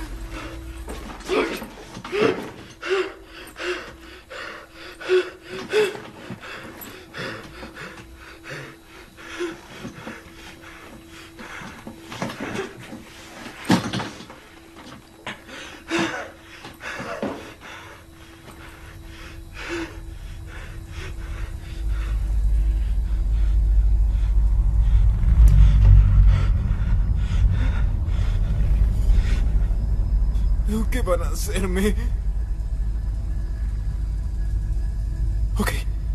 S7: ¿Qué van a hacerme? Ok.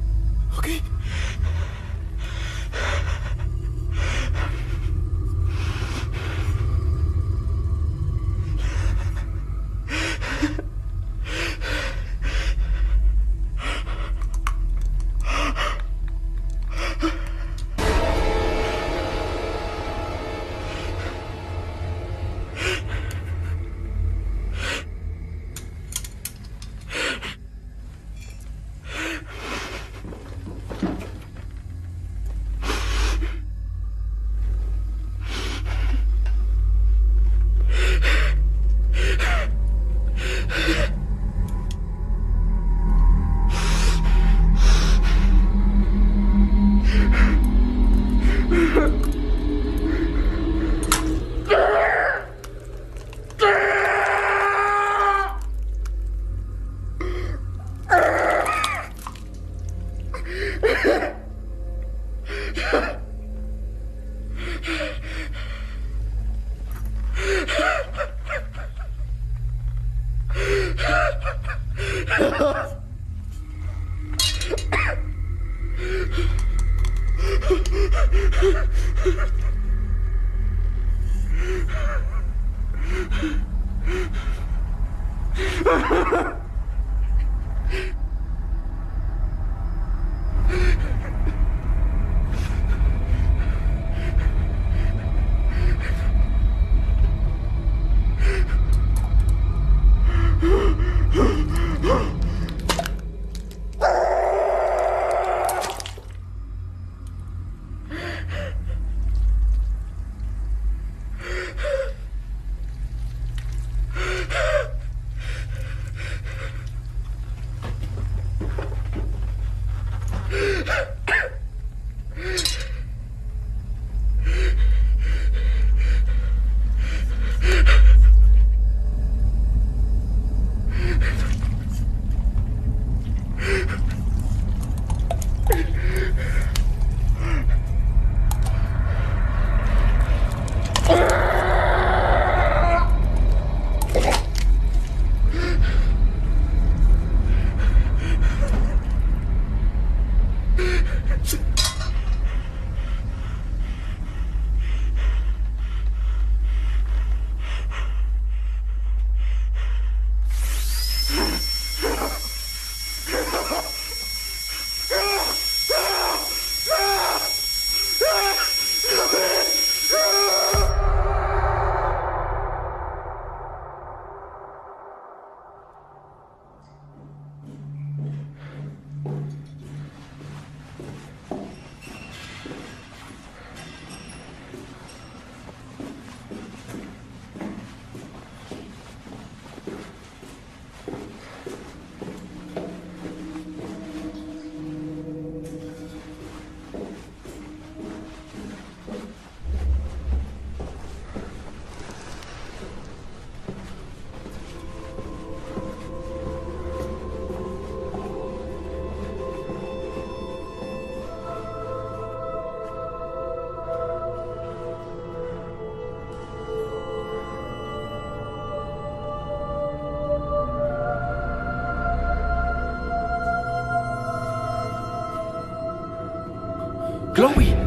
S4: ¡Chloe!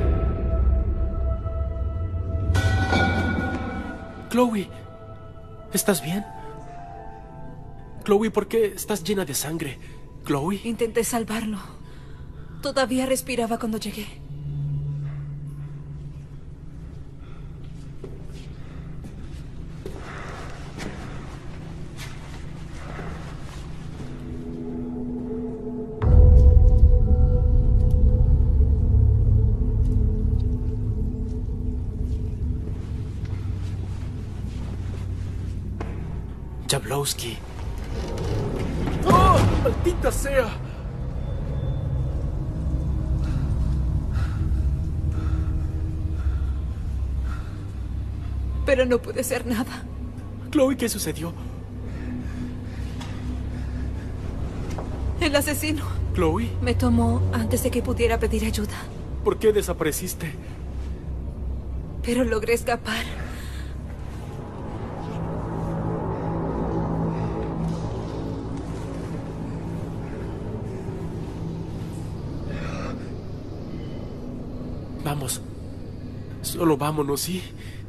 S4: ¡Chloe! ¿Estás bien? Chloe, ¿por qué estás llena de sangre? ¿Chloe?
S3: Intenté salvarlo. Todavía respiraba cuando llegué.
S4: Jablowski. ¡Oh! ¡Maldita sea!
S10: Pero no pude hacer nada.
S4: Chloe, ¿qué sucedió?
S10: El asesino
S4: Chloe,
S10: me tomó antes de que pudiera pedir ayuda.
S4: ¿por qué desapareciste?
S10: Pero logré escapar.
S4: Vamos. Solo vámonos, ¿sí?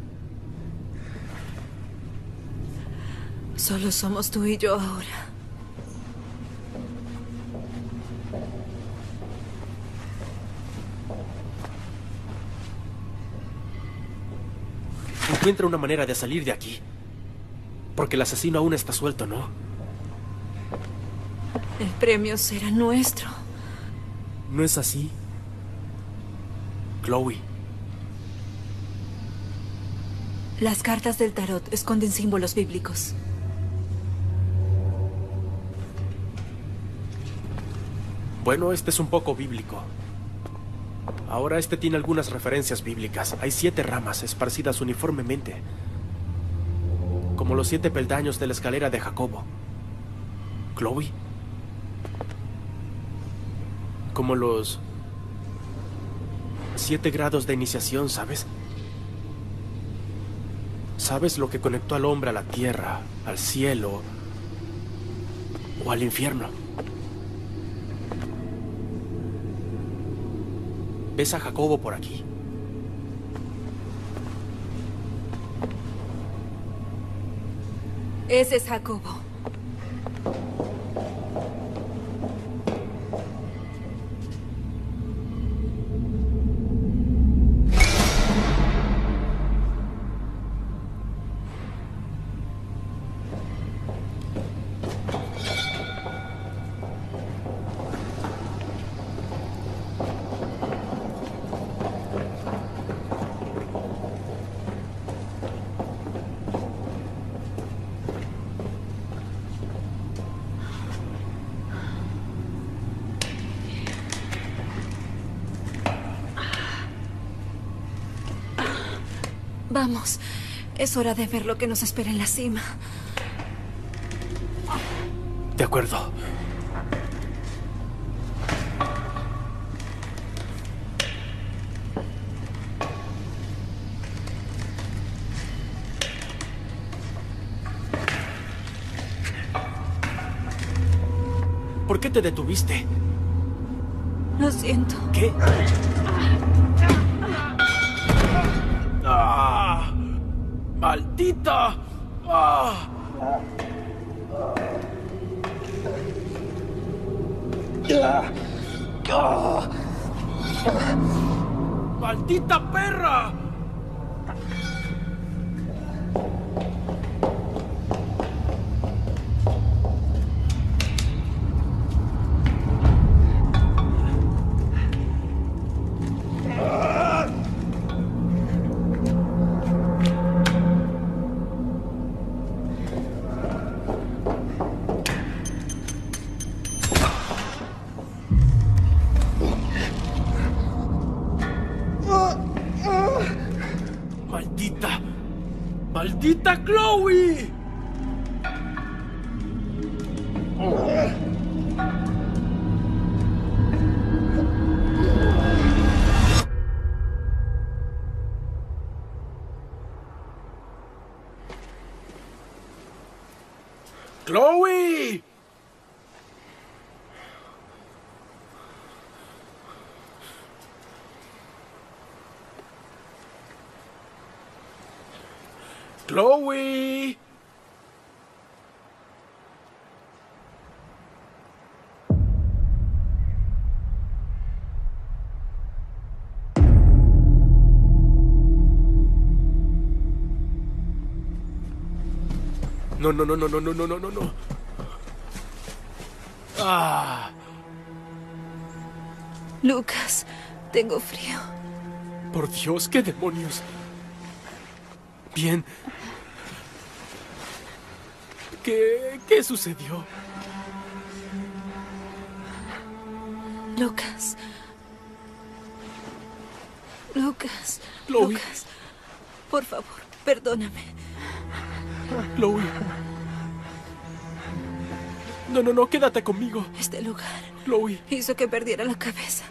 S10: Solo somos tú y yo ahora.
S4: Encuentra una manera de salir de aquí. Porque el asesino aún está suelto, ¿no?
S10: El premio será nuestro.
S4: ¿No es así? Chloe.
S3: Las cartas del tarot esconden símbolos bíblicos.
S4: Bueno, este es un poco bíblico. Ahora este tiene algunas referencias bíblicas. Hay 7 ramas esparcidas uniformemente. Como los 7 peldaños de la escalera de Jacobo. Chloe. Como los 7 grados de iniciación, ¿sabes? ¿Sabes lo que conectó al hombre a la tierra, al cielo o al infierno? ¿Ves a Jacobo por aquí?
S10: Ese es Jacobo. Vamos, es hora de ver lo que nos espera en la cima.
S4: De acuerdo. ¿Por qué te detuviste?
S10: Lo siento.
S4: ¿Qué? ¡Ah! ¡Maldita! ¡Ah! ¡Maldita perra! ¡Maldita Chloe! ¡Chloe! ¡Chloe! No, no, no, no, no, no, no, no, no. Ah.
S10: Lucas, tengo frío.
S4: Por Dios, ¿qué demonios? Bien. ¿Qué sucedió?
S3: Lucas. Lucas.
S4: Chloe.
S3: Lucas. Por favor, perdóname.
S4: Chloe. No, quédate conmigo.
S3: Este lugar
S4: Chloe.
S3: hizo que perdiera la cabeza.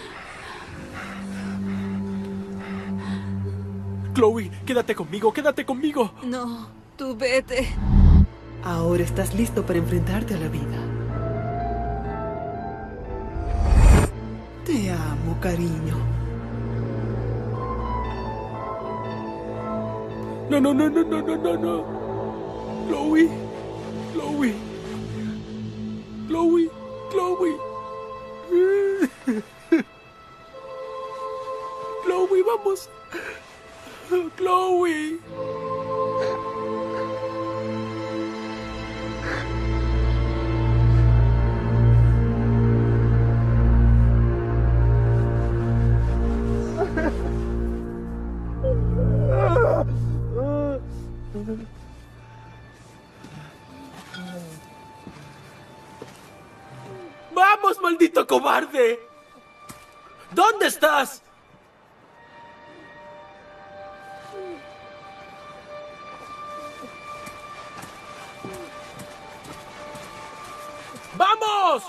S4: Chloe, quédate conmigo.
S3: No, tú vete.
S6: Ahora estás listo para enfrentarte a la vida. Te amo, cariño.
S4: No. Chloe. Chloe, vamos. Chloe. ¡Vamos, maldito cobarde! ¿Dónde estás? ¡Vamos!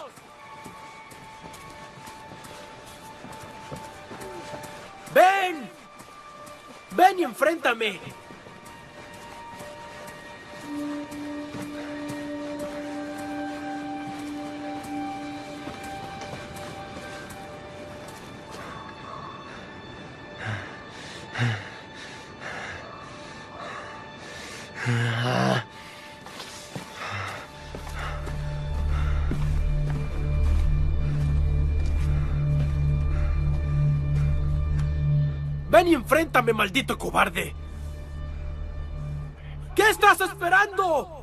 S4: ¡Ven! ¡Ven y enfréntame! ¡Ven y enfréntame, maldito cobarde! ¿Qué estás esperando?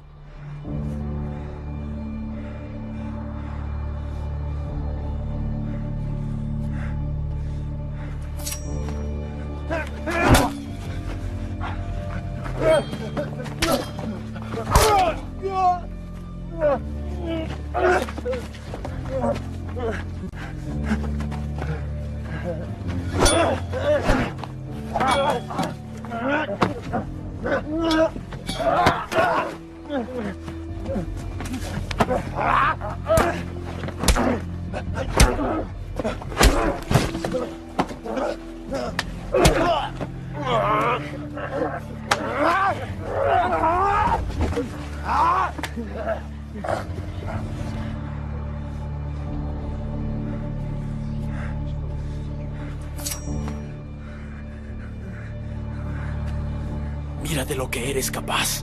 S4: Mira de lo que eres capaz.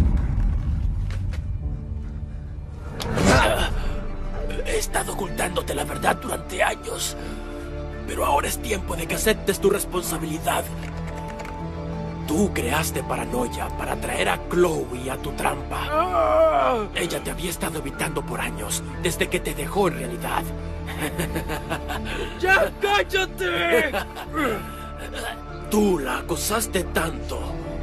S4: He estado ocultándote la verdad durante años, pero ahora es tiempo de que aceptes tu responsabilidad. Tú creaste paranoia para traer a Chloe a tu trampa. Ella te había estado evitando por años, desde que te dejó en realidad. ¡Ya cállate! Tú la acosaste tanto.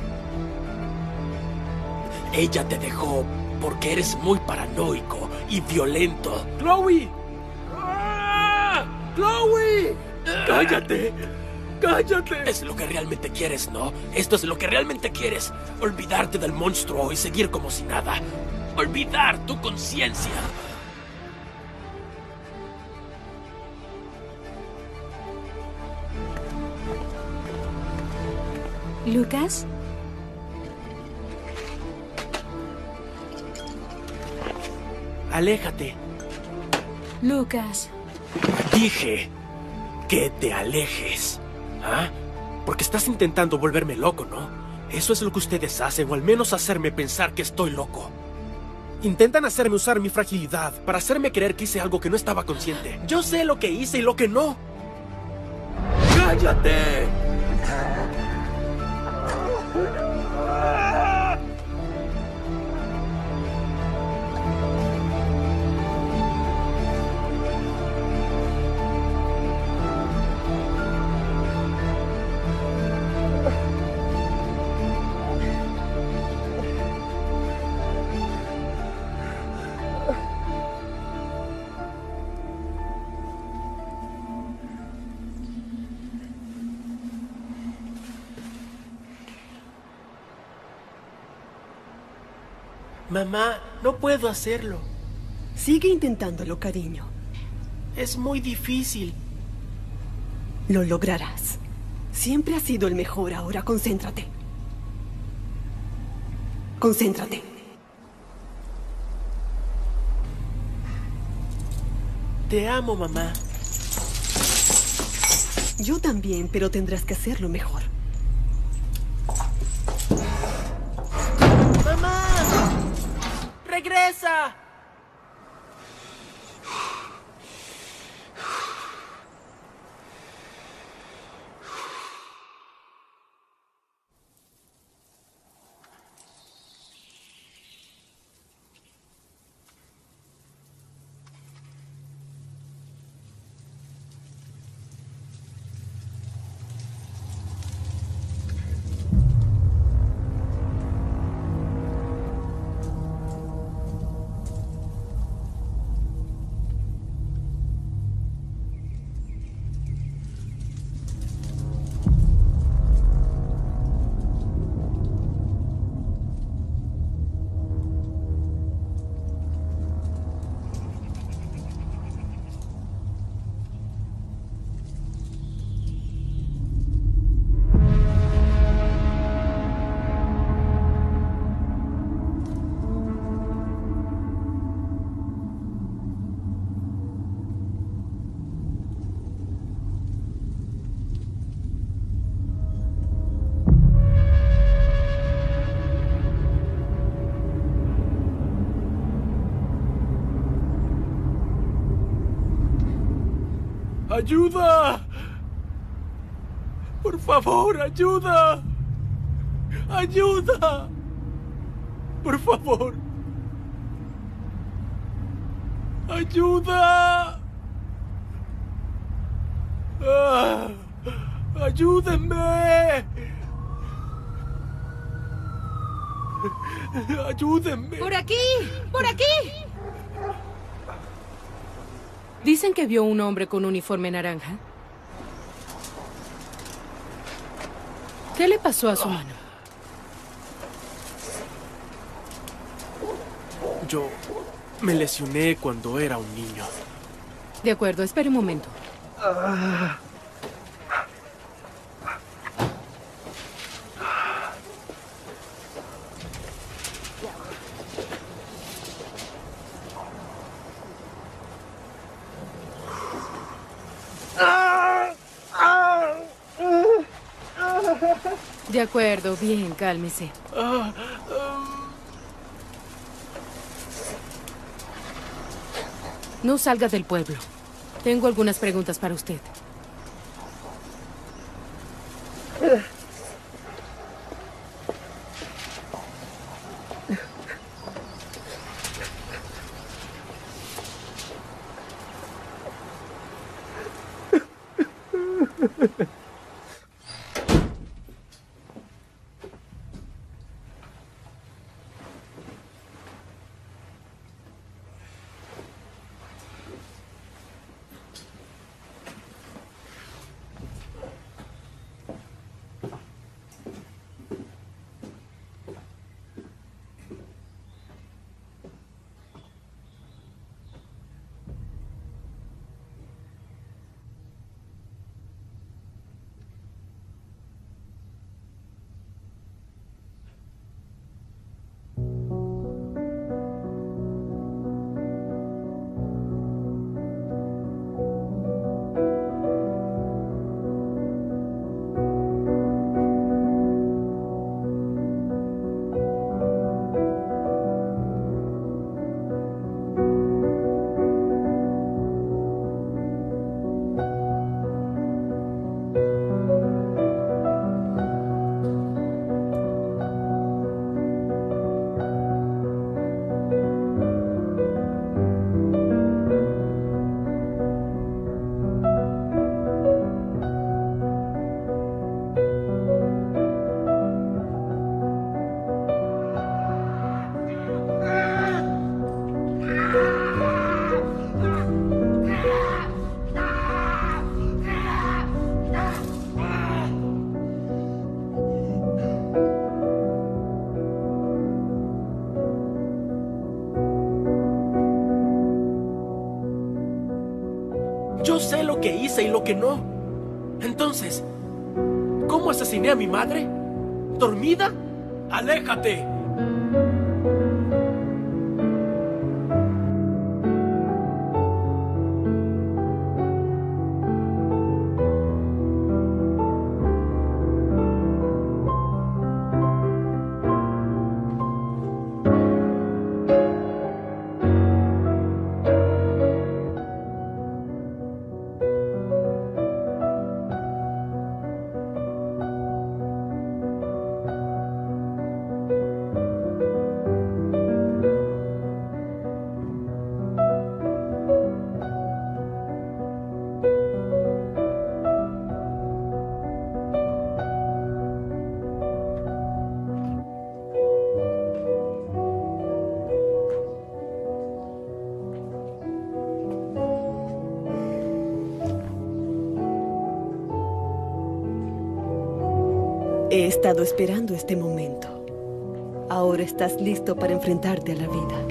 S4: Ella te dejó porque eres muy paranoico y violento. ¡Chloe! ¡Chloe! ¡Cállate! ¡Cállate! Es lo que realmente quieres, ¿no? Esto es lo que realmente quieres. Olvidarte del monstruo y seguir como si nada. Olvidar tu conciencia.
S3: ¿Lucas?
S4: Aléjate.
S3: Lucas.
S4: Dije que te alejes. ¿Ah? Porque estás intentando volverme loco, ¿no? Eso es lo que ustedes hacen, o al menos hacerme pensar que estoy loco. Intentan hacerme usar mi fragilidad para hacerme creer que hice algo que no estaba consciente. Yo sé lo que hice y lo que no. ¡Cállate! Mamá, no puedo hacerlo.
S6: Sigue intentándolo, cariño.
S4: Es muy difícil.
S6: Lo lograrás. Siempre has sido el mejor. Ahora concéntrate. Concéntrate.
S4: Te amo, mamá.
S6: Yo también, pero tendrás que hacerlo mejor.
S4: ¡Mamá! ¡Regresa! ¡Ayuda! ¡Por favor, ayuda! ¡Ayuda! ¡Por favor! ¡Ayuda! ¡Ah! ¡Ayúdenme! ¡Ayúdenme!
S2: ¡Por aquí! ¡Por aquí!
S10: Dicen que vio un hombre con uniforme naranja. ¿Qué le pasó a su mano?
S4: Yo me lesioné cuando era un niño.
S10: De acuerdo, espere un momento. De acuerdo, bien, cálmese. No salga del pueblo. Tengo algunas preguntas para usted.
S4: Yo sé lo que hice y lo que no. Entonces, ¿cómo asesiné a mi madre? ¿Dormida? ¡Aléjate!
S6: He estado esperando este momento. Ahora estás listo para enfrentarte a la vida.